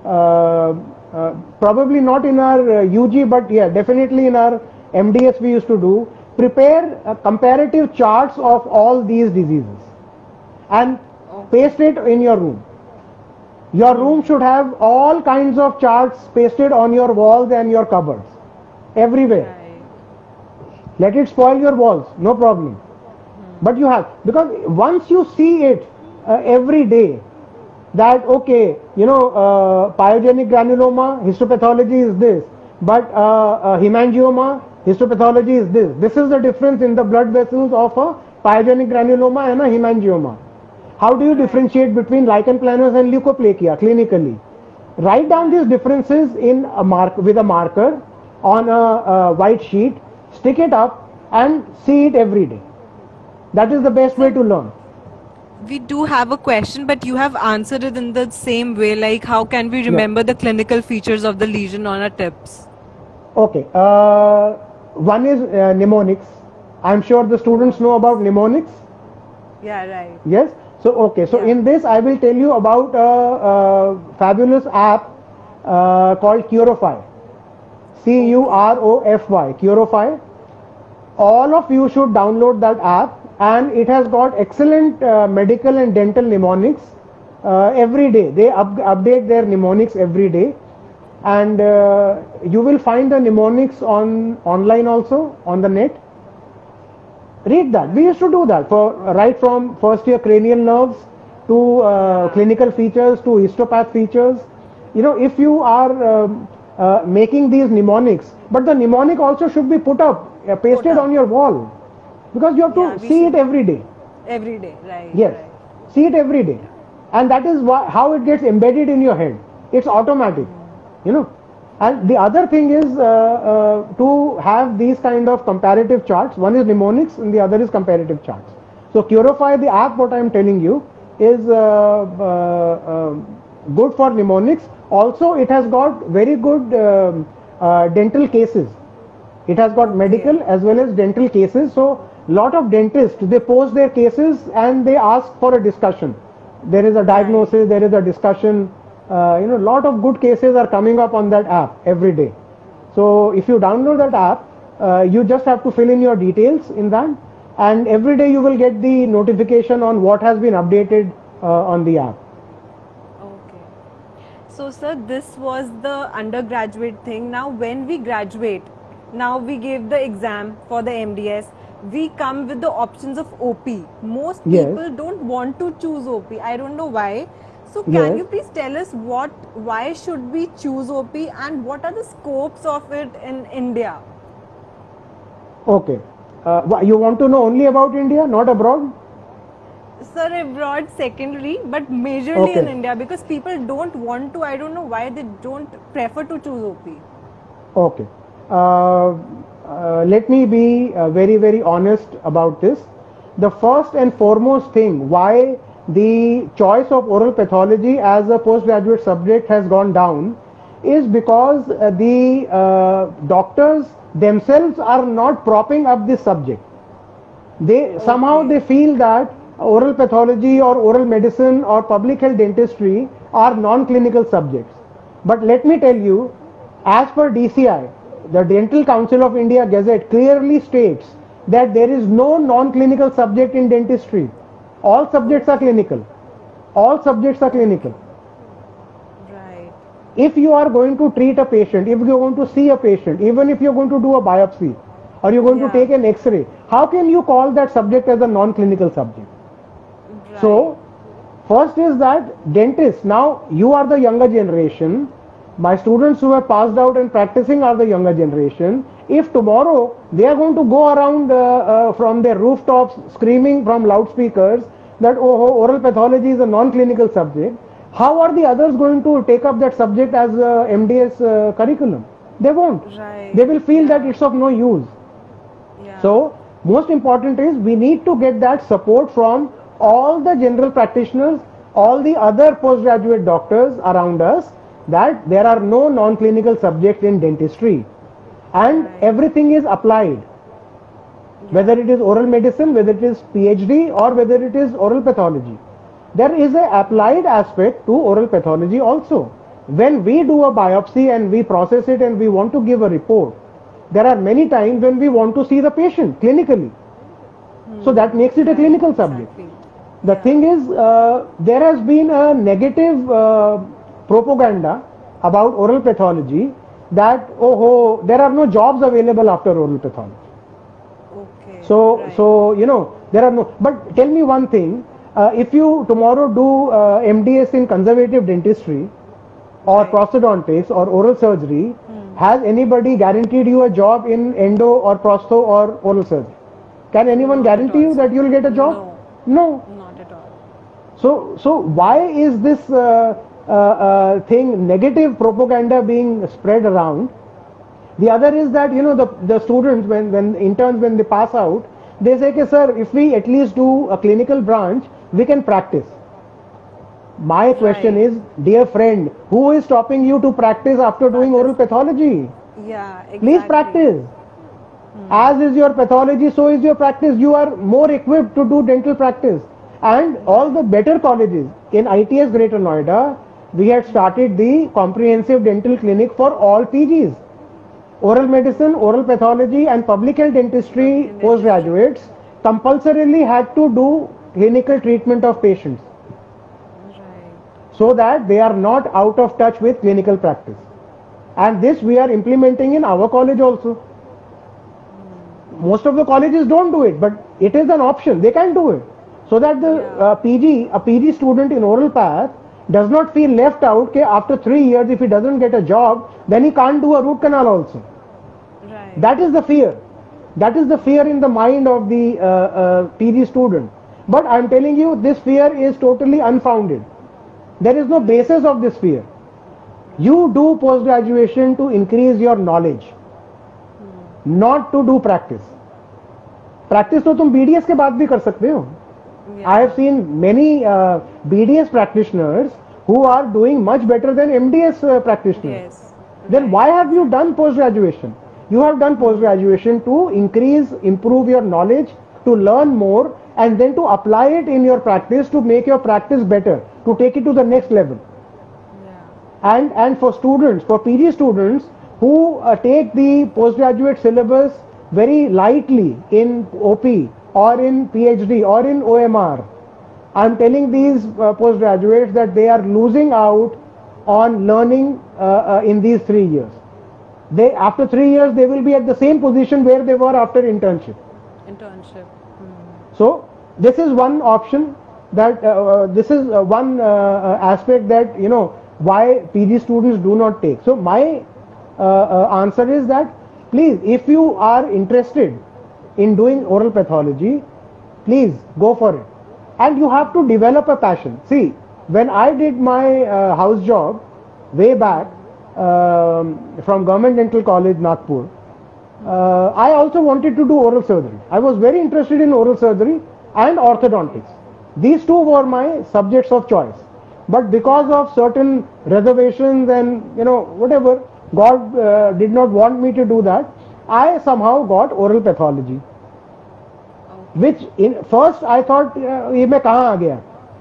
uh, uh, probably not in our uh, U G, but yeah, definitely in our M D S we used to do, prepare uh, comparative charts of all these diseases and paste it in your room. Your room should have all kinds of charts pasted on your walls and your cupboards, everywhere. Right. Let it spoil your walls, no problem. But you have, because once you see it uh, every day, that okay, you know, uh, pyogenic granuloma, histopathology is this, but uh, uh, hemangioma, histopathology is this. This is the difference in the blood vessels of a pyogenic granuloma and a hemangioma. How do you differentiate between lichen planus and leukoplakia clinically? Write down these differences in a mark with a marker on a, a white sheet, stick it up and see it every day. That is the best way to learn. We do have a question, but you have answered it in the same way, like how can we remember yeah. the clinical features of the lesion on our tips? Okay, uh, one is uh, mnemonics. I'm sure the students know about mnemonics. Yeah, right. Yes. So okay, so yeah. in this I will tell you about a, a fabulous app uh, called Curofy. C U R O F Y, Curofy. All of you should download that app, and it has got excellent uh, medical and dental mnemonics uh, every day. They up update their mnemonics every day, and uh, you will find the mnemonics on online also on the net. Read that. We used to do that for right from first year cranial nerves to uh, clinical features to histopath features. You know, if you are um, uh, making these mnemonics, but the mnemonic also should be put up, uh, pasted put up. on your wall, because you have to yeah, see it every day. Every day, right? Yes, right. see it every day, and that is why, how it gets embedded in your head. It's automatic, you know. And the other thing is uh, uh, to have these kind of comparative charts. One is mnemonics and the other is comparative charts. So Curofy, the app, what I am telling you, is uh, uh, uh, good for mnemonics. Also, it has got very good um, uh, dental cases. It has got medical as well as dental cases. So lot of dentists, they post their cases and they ask for a discussion. There is a diagnosis, there is a discussion. Uh, you know, lot of good cases are coming up on that app every day. So if you download that app, uh, you just have to fill in your details in that, and every day you will get the notification on what has been updated uh, on the app. Okay. So sir, this was the undergraduate thing. Now when we graduate, now we gave the exam for the M D S, we come with the options of O P. Most people Yes. don't want to choose O P. I don't know why. So can Yes. you please tell us what, why should we choose O P and what are the scopes of it in India? Okay. Uh, wha- you want to know only about India, not abroad? Sir, abroad secondary, but majorly in Okay. India, because people don't want to, I don't know why they don't prefer to choose O P. Okay. Uh, uh, let me be uh, very, very honest about this. The first and foremost thing why the choice of oral pathology as a postgraduate subject has gone down is because uh, the uh, doctors themselves are not propping up this subject. They okay. somehow they feel that oral pathology or oral medicine or public health dentistry are non-clinical subjects. But let me tell you, as per D C I, the Dental Council of India Gazette clearly states that there is no non-clinical subject in dentistry. All subjects are clinical. All subjects are clinical. Right. If you are going to treat a patient, if you are going to see a patient, even if you are going to do a biopsy or you are going Yeah. to take an X-ray, how can you call that subject as a non-clinical subject? Right. So, first is that dentists, now you are the younger generation, my students who have passed out and practicing are the younger generation. If tomorrow they are going to go around uh, uh, from their rooftops screaming from loudspeakers that oh, oral pathology is a non-clinical subject, how are the others going to take up that subject as a M D S uh, curriculum? They won't. Right. They will feel Yeah. that it's of no use. Yeah. So, most important is we need to get that support from all the general practitioners, all the other postgraduate doctors around us, that there are no non-clinical subjects in dentistry and Right. everything is applied, whether it is oral medicine, whether it is PhD or whether it is oral pathology. There is a applied aspect to oral pathology also. When we do a biopsy and we process it and we want to give a report, there are many times when we want to see the patient clinically. Hmm. So that makes it a clinical subject. Exactly. The yeah. thing is, uh, there has been a negative uh, propaganda about oral pathology that, oh, oh, there are no jobs available after oral pathology. Okay. So, right. so you know, there are no, but tell me one thing, uh, if you tomorrow do uh, M D S in conservative dentistry, or right. prosthodontics or oral surgery, hmm. has anybody guaranteed you a job in endo or prostho or oral surgery? Can anyone not guarantee you that you will get a job? No. No. Not at all. So, so why is this uh, uh, uh, thing, negative propaganda being spread around? The other is that, you know, the, the students, when, when interns, when they pass out, they say, okay, sir, if we at least do a clinical branch, we can practice. My question right. is, dear friend, who is stopping you to practice after doing oral pathology? Yeah, exactly. Please practice. Hmm. As is your pathology, so is your practice. You are more equipped to do dental practice. And all the better colleges, in I T S Greater Noida, we had started the comprehensive dental clinic for all P Gs. Oral medicine, oral pathology and public health dentistry postgraduates compulsorily had to do clinical treatment of patients, so that they are not out of touch with clinical practice. And this we are implementing in our college also. Most of the colleges don't do it, but it is an option. They can do it. So that the uh, P G, a P G student in oral path does not feel left out. Okay, after three years, if he doesn't get a job, then he can't do a root canal also. Right. That is the fear. That is the fear in the mind of the uh, uh, P G student. But I am telling you, this fear is totally unfounded. There is no basis of this fear. You do post-graduation to increase your knowledge, hmm. not to do practice. Practice तो तुम B D S के बाद भी कर सकते हो. Yeah. I have seen many uh, B D S practitioners who are doing much better than M D S uh, practitioners. Yes. Then Right. why have you done post-graduation? You have done post-graduation to increase, improve your knowledge, to learn more, and then to apply it in your practice to make your practice better, to take it to the next level. Yeah. And and for students, for P G students who uh, take the postgraduate syllabus very lightly in O P or in PhD or in O M R, I'm telling these uh, postgraduates that they are losing out on learning uh, uh, in these three years. They, after three years, they will be at the same position where they were after internship. Internship. Hmm. So this is one option, that uh, uh, this is uh, one uh, uh, aspect that, you know, why P G students do not take. So my uh, uh, answer is that, please, if you are interested in doing oral pathology, please go for it. And you have to develop a passion. See, when I did my uh, house job way back um, from Government Dental College, Nagpur, uh, I also wanted to do oral surgery. I was very interested in oral surgery and orthodontics. These two were my subjects of choice. But because of certain reservations and, you know, whatever, God uh, did not want me to do that, I somehow got oral pathology. Which in first I thought, ye main kahan aa gaya?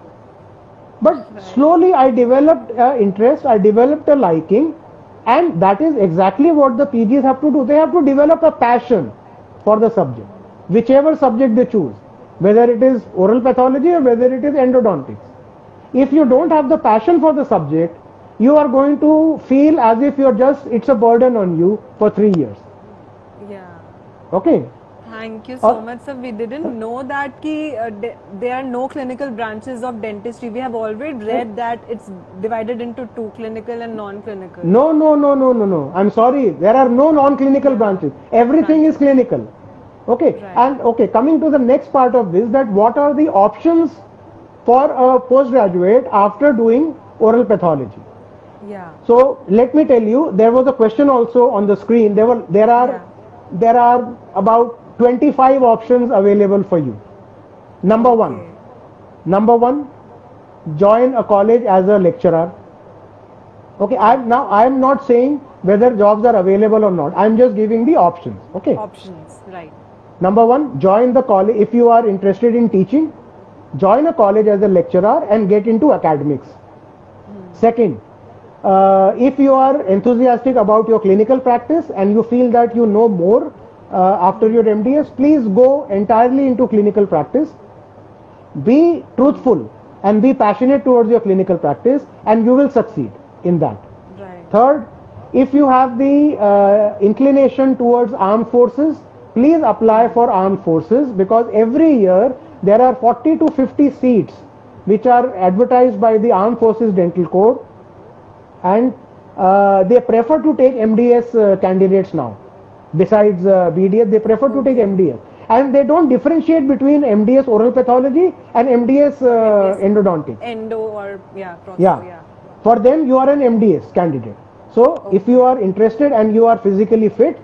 But slowly I developed uh, interest, I developed a liking, and that is exactly what the P Gs have to do. They have to develop a passion for the subject, whichever subject they choose, whether it is oral pathology or whether it is endodontics. If you don't have the passion for the subject, you are going to feel as if you're just, it's a burden on you for three years. Yeah. Okay. Thank you so much, sir. We didn't know that ki, uh, there are no clinical branches of dentistry. We have already read that it's divided into two, clinical and non-clinical. No, no, no, no, no, no. I'm sorry. There are no non-clinical branches. Everything branches. is clinical. Okay. Right. And okay, coming to the next part of this, that what are the options for a postgraduate after doing oral pathology? Yeah. So let me tell you, there was a question also on the screen. There were, there are, yeah. there are about twenty-five options available for you. Number okay. one, number one, join a college as a lecturer. Okay, I'm now I am not saying whether jobs are available or not. I'm just giving the options. Okay. Options, right. Number one, join the college if you are interested in teaching. Join a college as a lecturer and get into academics. Hmm. Second, uh, if you are enthusiastic about your clinical practice and you feel that you know more uh, after your M D S, please go entirely into clinical practice. Be truthful and be passionate towards your clinical practice, and you will succeed in that. Right. Third, if you have the uh, inclination towards armed forces, please apply for armed forces, because every year there are forty to fifty seats which are advertised by the Armed Forces Dental Code, and uh, they prefer to take M D S uh, candidates now. Besides uh, B D S, they prefer to take M D S. And they don't differentiate between M D S oral pathology and M D S uh, endodontic. Endo or, yeah, process, Yeah. yeah. For them, you are an M D S candidate. So, Okay. if you are interested and you are physically fit,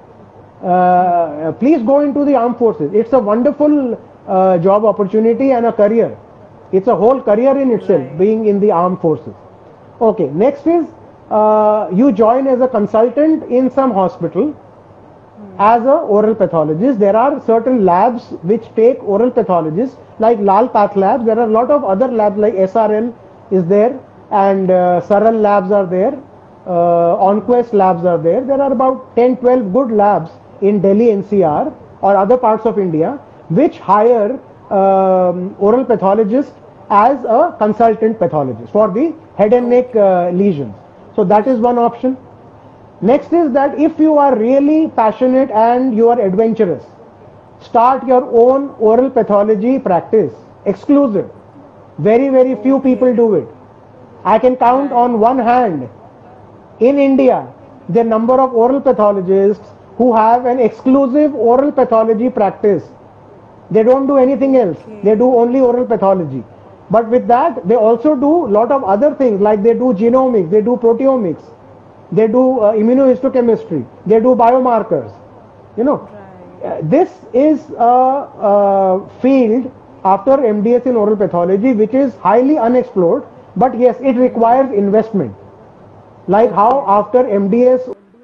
uh, please go into the armed forces. It's a wonderful uh, job opportunity and a career. It's a whole career in itself, Right. being in the armed forces. Okay, next is uh, you join as a consultant in some hospital as a oral pathologist. There are certain labs which take oral pathologists, like Lal Path Labs. There are a lot of other labs like S R L is there, and uh, Saral Labs are there, uh, Onquest Labs are there. There are about ten twelve good labs in Delhi N C R or other parts of India which hire um, oral pathologists as a consultant pathologist for the head and neck uh, lesions. So that is one option. Next is that if you are really passionate and you are adventurous, start your own oral pathology practice, exclusive. Very, very few people do it. I can count on one hand in India the number of oral pathologists who have an exclusive oral pathology practice. They don't do anything else. They do only oral pathology. But with that, they also do a lot of other things, like they do genomics, they do proteomics, they do uh, immunohistochemistry, they do biomarkers. You know, uh, this is a, a field after M D S in oral pathology which is highly unexplored, but yes, it requires investment. Like how after M D S,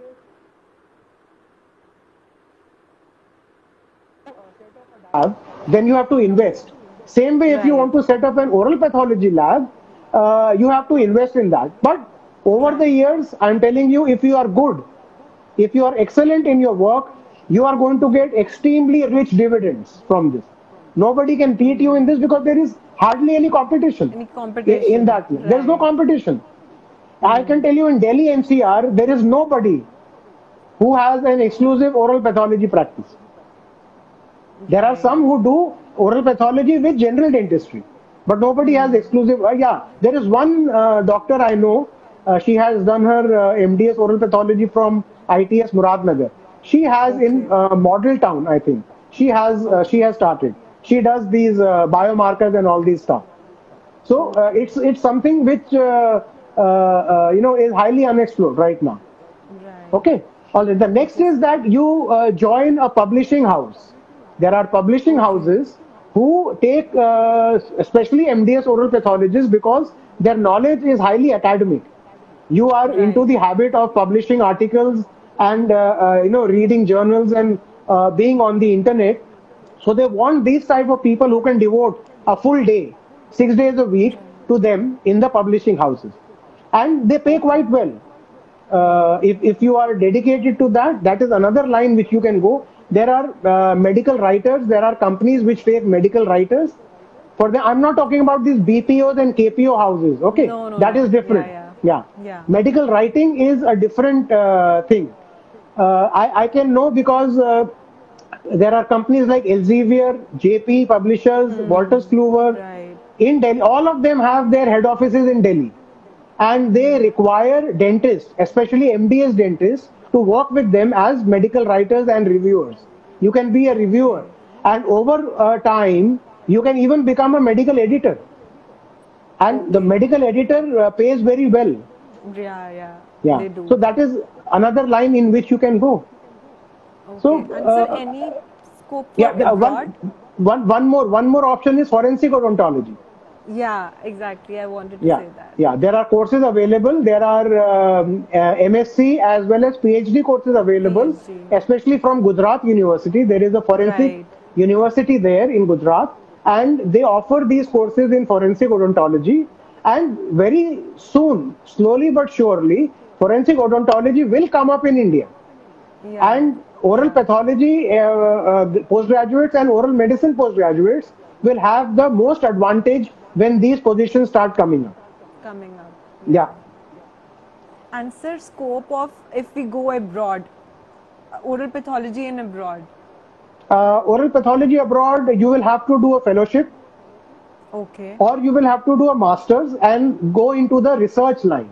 then you have to invest. Same way, if you Right. want to set up an oral pathology lab, uh, you have to invest in that. But over the years, I'm telling you, if you are good, if you are excellent in your work, you are going to get extremely rich dividends from this. Nobody can beat you in this because there is hardly any competition. Any i- competition. in that. There is no Right. competition. I can tell you in Delhi N C R, there is nobody who has an exclusive oral pathology practice. There are some who do oral pathology with general dentistry, but nobody has exclusive. Uh, yeah, there is one uh, doctor I know. Uh, she has done her uh, M D S oral pathology from I T S Muradnagar. She has in uh, Model Town, I think. She has uh, she has started. She does these uh, biomarkers and all these stuff. So uh, it's it's something which uh, uh, uh, you know is highly unexplored right now. Right. Okay. All right. The next is that you uh, join a publishing house. There are publishing houses who take, uh, especially M D S oral pathologists, because their knowledge is highly academic. You are Right. into the habit of publishing articles and uh, uh, you know reading journals and uh, being on the internet. So they want these type of people who can devote a full day, six days a week to them in the publishing houses, and they pay quite well. Uh, if, if you are dedicated to that, that is another line which you can go. There are uh, medical writers, there are companies which take medical writers. For them, I'm not talking about these B P Os and K P O houses, okay? No, no, That no. is different. Yeah, Yeah. Yeah. Medical writing is a different uh, thing. Uh, I, I can know because uh, there are companies like Elsevier, J P Publishers, Walters Kluwer. Right. In Delhi, all of them have their head offices in Delhi, and they require dentists, especially M D S dentists, to work with them as medical writers and reviewers. You can be a reviewer, and over uh, time, you can even become a medical editor. And the medical editor uh, pays very well. Yeah, yeah. Yeah. They do. So that is another line in which you can go. Okay. so, and sir, uh, any scope for Yeah. the- uh, abroad? One, one, one more, one more option is forensic odontology. Yeah, exactly. I wanted to Yeah, say that. yeah. There are courses available. There are um, uh, M S c as well as PhD courses available, PhD. especially from Gujarat University. There is a forensic Right. university there in Gujarat, and they offer these courses in forensic odontology. And very soon, slowly but surely, forensic odontology will come up in India. Yeah. And oral pathology uh, uh, postgraduates and oral medicine postgraduates will have the most advantage when these positions start coming up. Coming up. Yeah. And sir, scope of if we go abroad, uh, oral pathology in abroad. Uh, oral pathology abroad, you will have to do a fellowship. Okay. Or you will have to do a master's and go into the research line.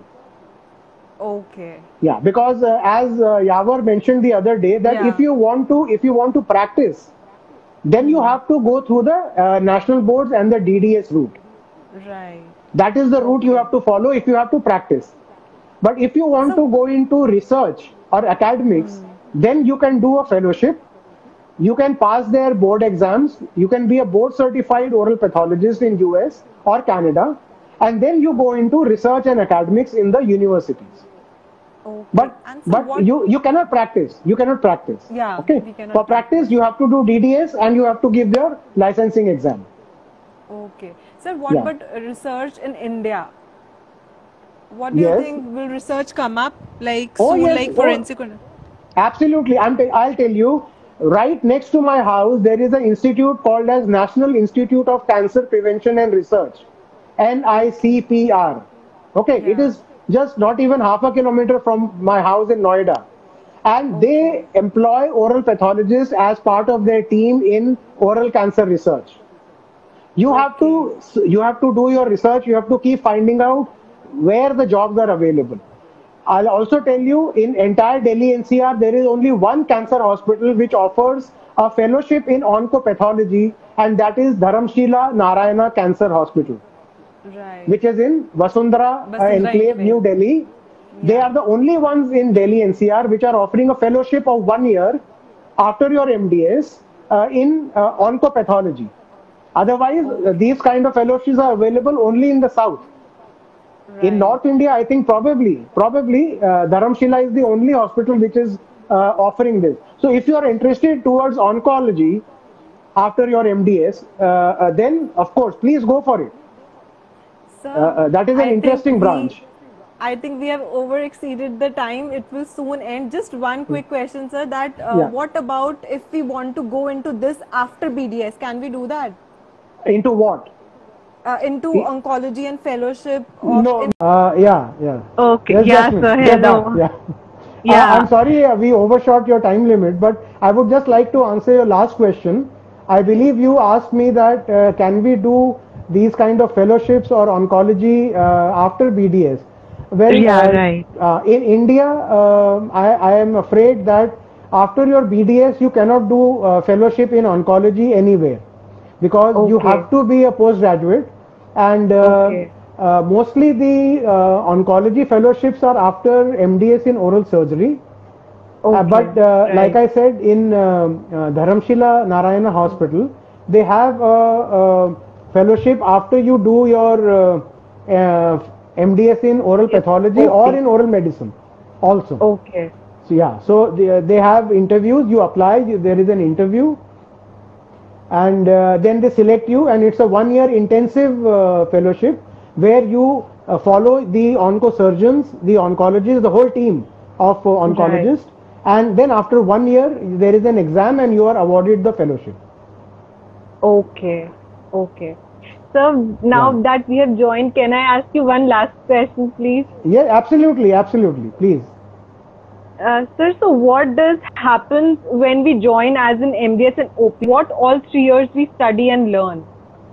Okay. Yeah, because uh, as uh, Yavar mentioned the other day, that Yeah. if you want to, if you want to practice, then you have to go through the uh, national boards and the D D S route. Right. That is the route you have to follow if you have to practice. But if you want So- to go into research or academics, then you can do a fellowship. You can pass their board exams. You can be a board certified oral pathologist in U S or Canada, and then you go into research and academics in the universities. Okay. But and so but what, you you cannot practice. You cannot practice. Yeah, Okay. we cannot For practice, you have to do D D S and you have to give your licensing exam. Okay. Sir, what Yeah. about research in India? What do you Yes. think, will research come up like Oh, soon, yes. like Oh. forensic? or- Absolutely. I'm t- I'll tell you. Right next to my house, there is an institute called as National Institute of Cancer Prevention and Research, N I C P R. Okay, it Yeah. is just not even half a kilometer from my house in Noida. And they employ oral pathologists as part of their team in oral cancer research. You have to you have to do your research. You have to keep finding out where the jobs are available. I'll also tell you, in entire Delhi N C R, there is only one cancer hospital which offers a fellowship in oncopathology, and that is Dharamshila Narayana Cancer Hospital, Right. which is in Vasundhara uh, Vasundhara Enclave, Enclave. New Delhi. They are the only ones in Delhi N C R which are offering a fellowship of one year after your M D S uh, in uh, oncopathology. Otherwise, uh, these kind of fellowships are available only in the south. Right. In North India, I think probably, probably uh, Dharamshila is the only hospital which is uh, offering this. So if you are interested towards oncology after your M D S, uh, uh, then of course, please go for it. Sir, Uh, uh, that is an I think interesting we- branch. I think we have over exceeded the time. It will soon end. Just one quick question, sir. That uh, Yeah. what about if we want to go into this after B D S? Can we do that? Into what? Uh, into I- oncology and fellowship of No. in- Uh, yeah, yeah. Okay. Yes, Yeah, Jasmine. sir. Yeah, Hello. yeah. Yeah. Uh, I'm sorry uh, we overshot your time limit, but I would just like to answer your last question. I believe you asked me that uh, can we do these kind of fellowships or oncology uh, after B D S? Well, Yeah, uh, right. uh, in India, um I, I am afraid that after your B D S, you cannot do uh, fellowship in oncology anywhere because you Okay. have to be a postgraduate, and uh, Okay. uh, mostly the uh, oncology fellowships are after M D S in oral surgery. Uh, Okay, but uh, like right. I said, in um, uh, Dharamshila Narayana Hospital, they have a, a fellowship after you do your uh, uh, M D S in oral pathology or Okay. in oral medicine also. Okay. So yeah, so they, they have interviews, you apply, you, there is an interview, and uh, then they select you, and it's a one year intensive uh, fellowship where you uh, follow the oncosurgeons, the oncologists, the whole team of uh, oncologists, and then after one year there is an exam and you are awarded the fellowship. Okay. Okay. So now Yeah. that we have joined, can I ask you one last question, please? Yeah, absolutely, absolutely, please. Uh, sir, so what does happen when we join as an M D S and O P? What all three years we study and learn?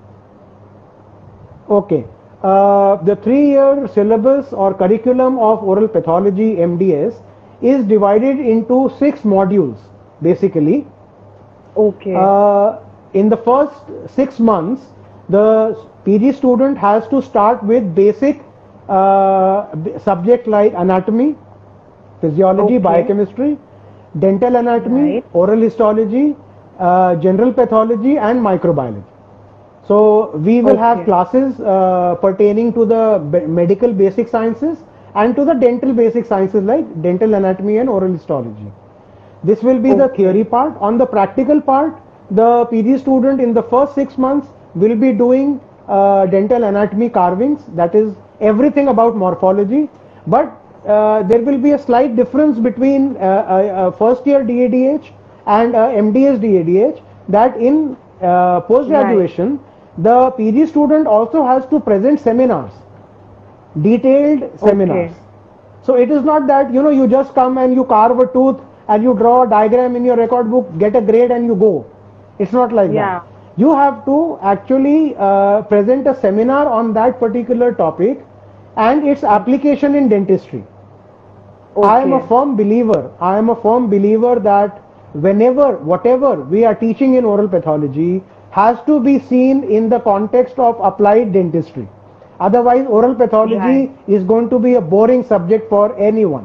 Okay. Uh, the three-year syllabus or curriculum of oral pathology M D S is divided into six modules, basically. Okay. Uh, in the first six months, the P G student has to start with basic uh, b- subject like anatomy, physiology, Okay. biochemistry, dental anatomy, Right. oral histology, uh, general pathology, and microbiology. So we will have Okay. classes uh, pertaining to the be- medical basic sciences and to the dental basic sciences like dental anatomy and oral histology. This will be the Okay. theory part. On the practical part, the P G student in the first six months will be doing uh, dental anatomy carvings, that is everything about morphology, but uh, there will be a slight difference between uh, uh, uh, first year D A D H and uh, M D S D A D H, that in uh, post graduation right. the P G student also has to present seminars, detailed seminars. Okay. So it is not that, you know, you just come and you carve a tooth and you draw a diagram in your record book, get a grade and you go. It's not like yeah. that. You have to actually uh, present a seminar on that particular topic and its application in dentistry. Okay. I am a firm believer, I am a firm believer that whenever, whatever we are teaching in oral pathology has to be seen in the context of applied dentistry. Otherwise, oral pathology right. is going to be a boring subject for anyone.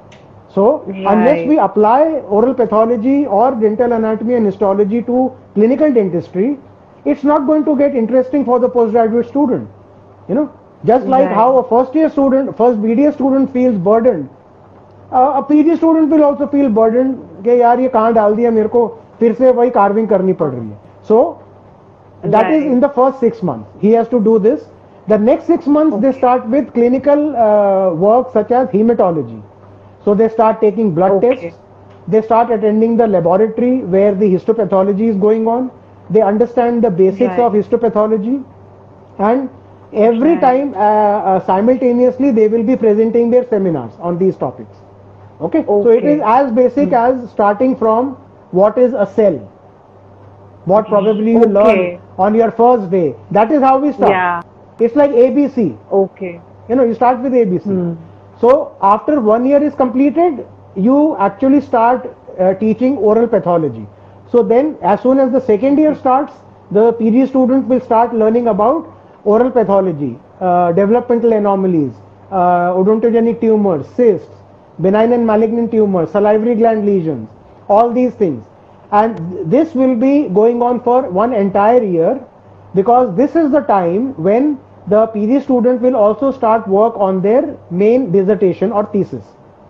So, right. unless we apply oral pathology or dental anatomy and histology to clinical dentistry, it's not going to get interesting for the postgraduate student. You know, just like right. how a first year student, first B D S student feels burdened, uh, a P G student will also feel burdened कि यार ये कहाँ डाल दिया मेरे को, फिर से वही carving करनी पड़ रही है. So, that right. is in the first six months. He has to do this. The next six months okay. they start with clinical uh, work such as hematology. So they start taking blood okay. tests, they start attending the laboratory where the histopathology is going on, they understand the basics right. of histopathology, and every right. time uh, uh, simultaneously they will be presenting their seminars on these topics. Okay, okay. So it is as basic mm. as starting from what is a cell, what probably you okay. learn on your first day. That is how we start. Yeah. It's like A B C. Okay. You know, you start with A B C. Mm. So after one year is completed, you actually start uh, teaching oral pathology. So then as soon as the second year starts, the P G student will start learning about oral pathology, uh, developmental anomalies, uh, odontogenic tumors, cysts, benign and malignant tumors, salivary gland lesions, all these things. And this will be going on for one entire year, because this is the time when the P G student will also start work on their main dissertation or thesis.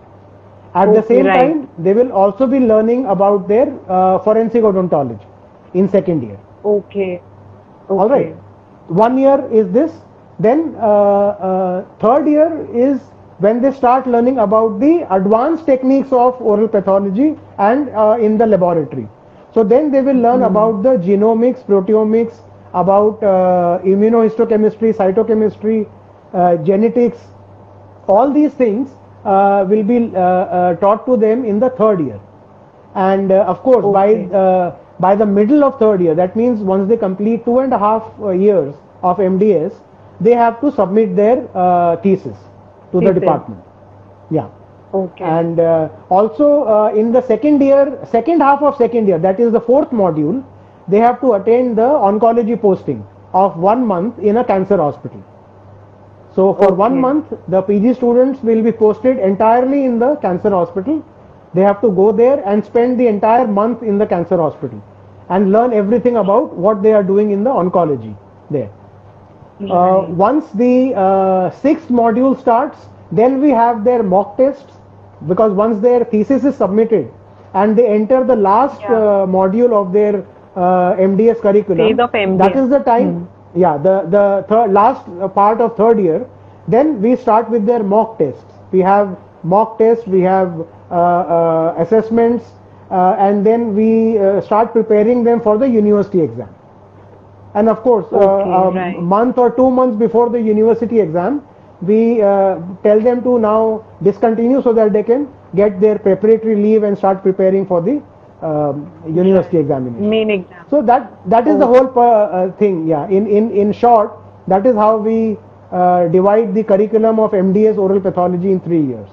At okay, the same right. time, they will also be learning about their uh, forensic odontology in second year. Okay. okay. All right. One year is this. Then uh, uh, third year is when they start learning about the advanced techniques of oral pathology and uh, in the laboratory. So then they will learn mm. about the genomics, proteomics, about uh, immunohistochemistry, cytochemistry, uh, genetics. All these things uh, will be uh, uh, taught to them in the third year. And uh, of course, okay. by uh, by the middle of third year, that means once they complete two and a half uh, years of M D S, they have to submit their uh, thesis to thesis. the department. Yeah. Okay. And uh, also uh, in the second year, second half of second year, that is the fourth module, they have to attend the oncology posting of one month in a cancer hospital. So for okay. one month, the P G students will be posted entirely in the cancer hospital. They have to go there and spend the entire month in the cancer hospital and learn everything about what they are doing in the oncology there. Right. Uh, once the uh, sixth module starts, then we have their mock tests, because once their thesis is submitted and they enter the last yeah. uh, module of their uh, M D S curriculum, phase of M D S. That is the time, mm. yeah, the, the third, last part of third year, then we start with their mock tests. We have mock tests, we have uh, uh, assessments, uh, and then we uh, start preparing them for the university exam. And of course, okay, uh, a right. month or two months before the university exam, we uh, tell them to now discontinue so that they can get their preparatory leave and start preparing for the um, university examination. Main exam. So that that is oh. the whole uh, thing. Yeah. In in in short, that is how we uh, divide the curriculum of M D S oral pathology in three years.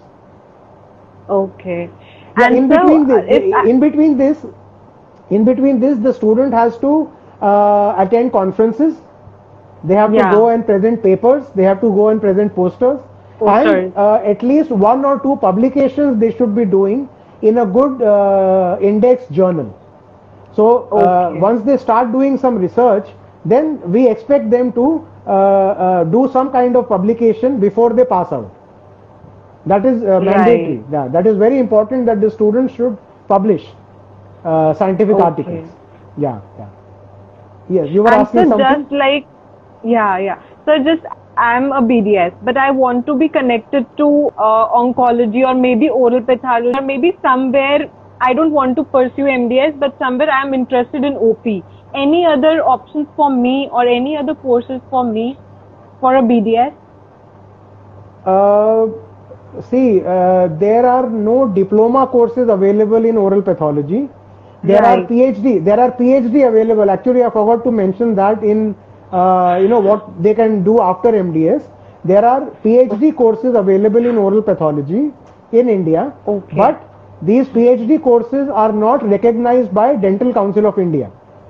Okay. Yeah, and in so, between this, uh, in between this, in between this, the student has to uh, attend conferences. They have yeah. to go and present papers. They have to go and present posters. posters. And uh, at least one or two publications they should be doing in a good uh, index journal. So uh, okay. once they start doing some research, then we expect them to uh, uh, do some kind of publication before they pass out. That is uh, mandatory. Right. Yeah, that is very important that the students should publish uh, scientific okay. articles. Yeah, yeah. Yes, you were and asking so something. just like Yeah, yeah. So just I'm a B D S, but I want to be connected to uh, oncology or maybe oral pathology or maybe somewhere I don't want to pursue M D S, but somewhere I'm interested in O P. Any other options for me or any other courses for me for a B D S? Uh, see, uh, there are no diploma courses available in oral pathology. There Right. are PhD. There are PhD available. Actually, I forgot to mention that in uh, you know what they can do after M D S. There are PhD courses available in oral pathology in India, Okay. but these PhD courses are not recognized by Dental Council of India.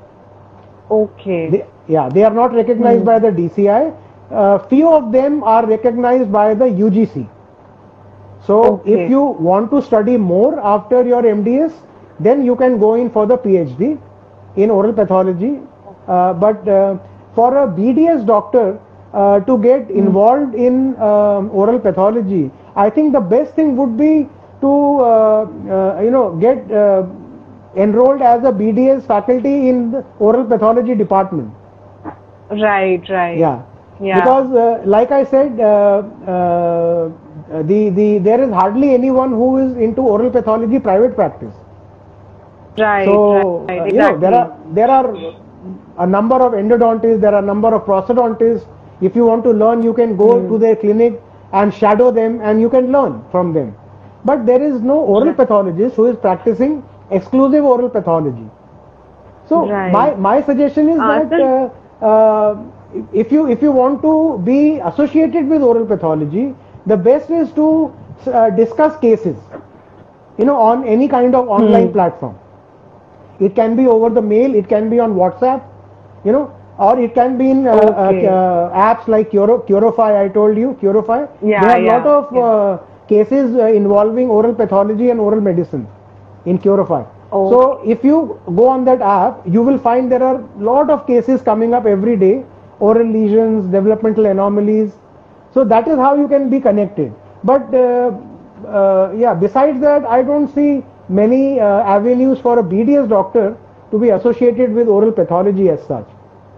Okay. They, yeah, they are not recognized Hmm. by the D C I. Uh, few of them are recognized by the U G C. So Okay. if you want to study more after your M D S, then you can go in for the PhD in oral pathology. Uh, but uh, for a B D S doctor uh, to get involved in um, oral pathology, I think the best thing would be to uh, uh, you know get uh, enrolled as a B D S faculty in the oral pathology department. Right, right. Yeah. Yeah. Because uh, like I said, uh, uh, the the there is hardly anyone who is into oral pathology private practice. Right, So right, uh, right. you know there Exactly. are there are a number of endodontists, there are a number of prosthodontists. If you want to learn, you can go Hmm. to their clinic and shadow them, and you can learn from them. But there is no oral Right. pathologist who is practicing exclusive oral pathology. So Right. my my suggestion is Uh, that sir- uh, uh, if you if you want to be associated with oral pathology, the best is to uh, discuss cases, you know, on any kind of online Hmm. platform. It can be over the mail, it can be on WhatsApp, you know, or it can be in uh, Okay. uh, uh, apps like Curo, Curify. I told you Curify. Yeah, There are a yeah, lot of yeah. uh, cases uh, involving oral pathology and oral medicine in Curify. Oh. So if you go on that app, you will find there are lot of cases coming up every day, oral lesions, developmental anomalies. So that is how you can be connected. But uh, uh, yeah, besides that, I don't see many uh, avenues for a B D S doctor to be associated with oral pathology as such.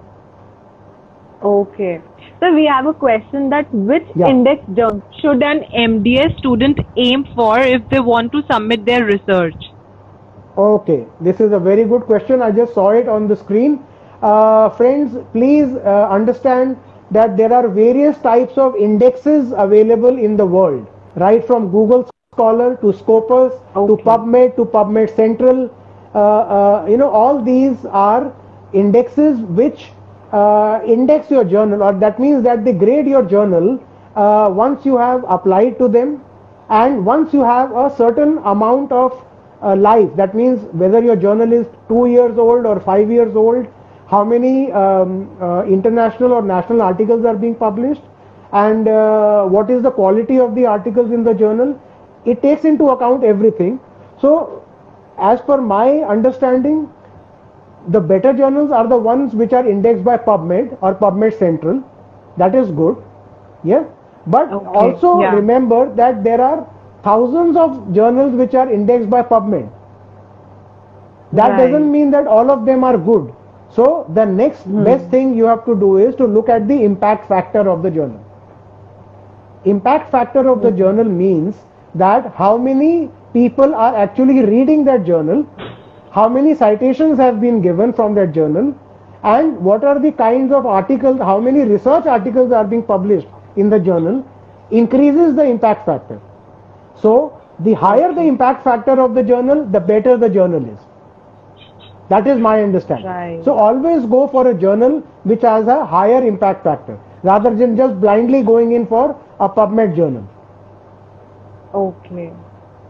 Okay. So we have a question that which Yeah. index journal should an M D S student aim for if they want to submit their research? Okay, this is a very good question. I just saw it on the screen. Uh, friends, please uh, understand that there are various types of indexes available in the world, right from Google Scholar to Scopus to Okay. PubMed to PubMed Central. Uh, uh, you know, all these are indexes which uh, index your journal, or that means that they grade your journal uh, once you have applied to them and once you have a certain amount of uh, life. That means whether your journal is two years old or five years old, how many um, uh, international or national articles are being published, and uh, what is the quality of the articles in the journal. It takes into account everything. So as per my understanding, the better journals are the ones which are indexed by PubMed or PubMed Central. That is good. Yeah. But Okay, also yeah. remember that there are thousands of journals which are indexed by PubMed. That Right. doesn't mean that all of them are good. So the next best thing you have to do is to look at the impact factor of the journal. Impact factor of the journal means that how many people are actually reading that journal, how many citations have been given from that journal, and what are the kinds of articles, how many research articles are being published in the journal, increases the impact factor. So the higher the impact factor of the journal, the better the journal is. That is my understanding. Right. So always go for a journal which has a higher impact factor rather than just blindly going in for a PubMed journal. Okay.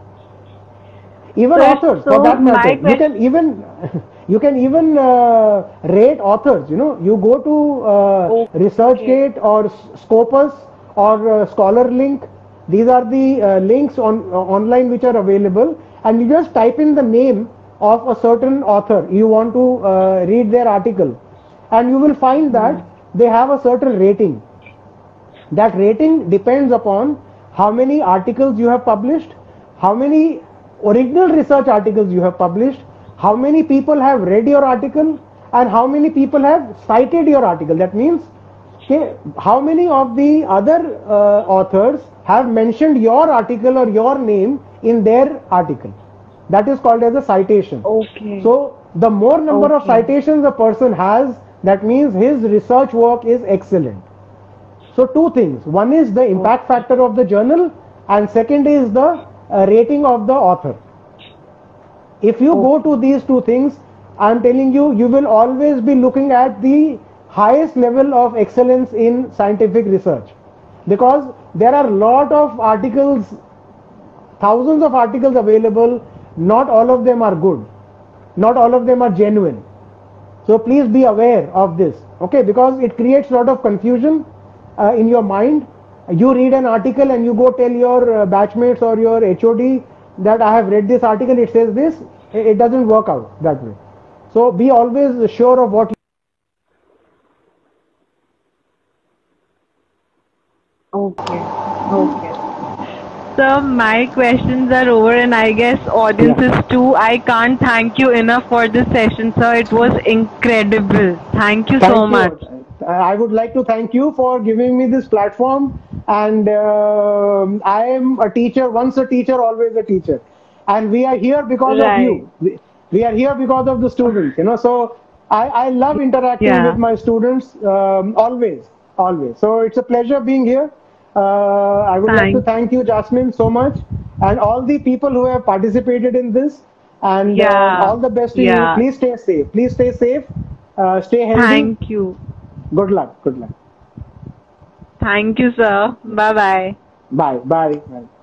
Even So- authors, so for that my matter, you question- can even you can even uh, rate authors. You know, you go to uh, Okay. ResearchGate or S- Scopus or uh, ScholarLink. These are the uh, links on uh, online which are available, and you just type in the name of a certain author you want to uh, read their article, and you will find that they have a certain rating. That rating depends upon how many articles you have published, how many original research articles you have published, how many people have read your article, and how many people have cited your article. That means Okay, how many of the other uh, authors have mentioned your article or your name in their article? That is called as a citation. Okay. So the more number of Okay. citations a person has, that means his research work is excellent. So two things. One is the impact factor of the journal, and second is the uh, rating of the author. If you go to these two things, I am telling you, you will always be looking at the highest level of excellence in scientific research, because there are a lot of articles, thousands of articles available. Not all of them are good, not all of them are genuine. So please be aware of this, okay, because it creates a lot of confusion uh, in your mind. You read an article and you go tell your uh, batchmates or your H O D that I have read this article, it says this. It doesn't work out that way. So be always sure of what you Okay. Okay. So my questions are over, and I guess audiences Yeah. too. I can't thank you enough for this session, sir. It was incredible. Thank you Thank so you. much. I would like to thank you for giving me this platform. And uh, I am a teacher, once a teacher, always a teacher. And we are here because of Right. you. We, we are here because of the students, you know. So I, I love interacting Yeah. with my students um, always, always. So it's a pleasure being here. Uh, I would like to Thank- thank you, Jasmine, so much, and all the people who have participated in this. And Yeah. uh, all the best to you. Yeah. Please stay safe. Please stay safe. Uh, stay healthy. Thank you. Good luck. Good luck. Thank you, sir. Bye-bye. Bye. Bye. Bye.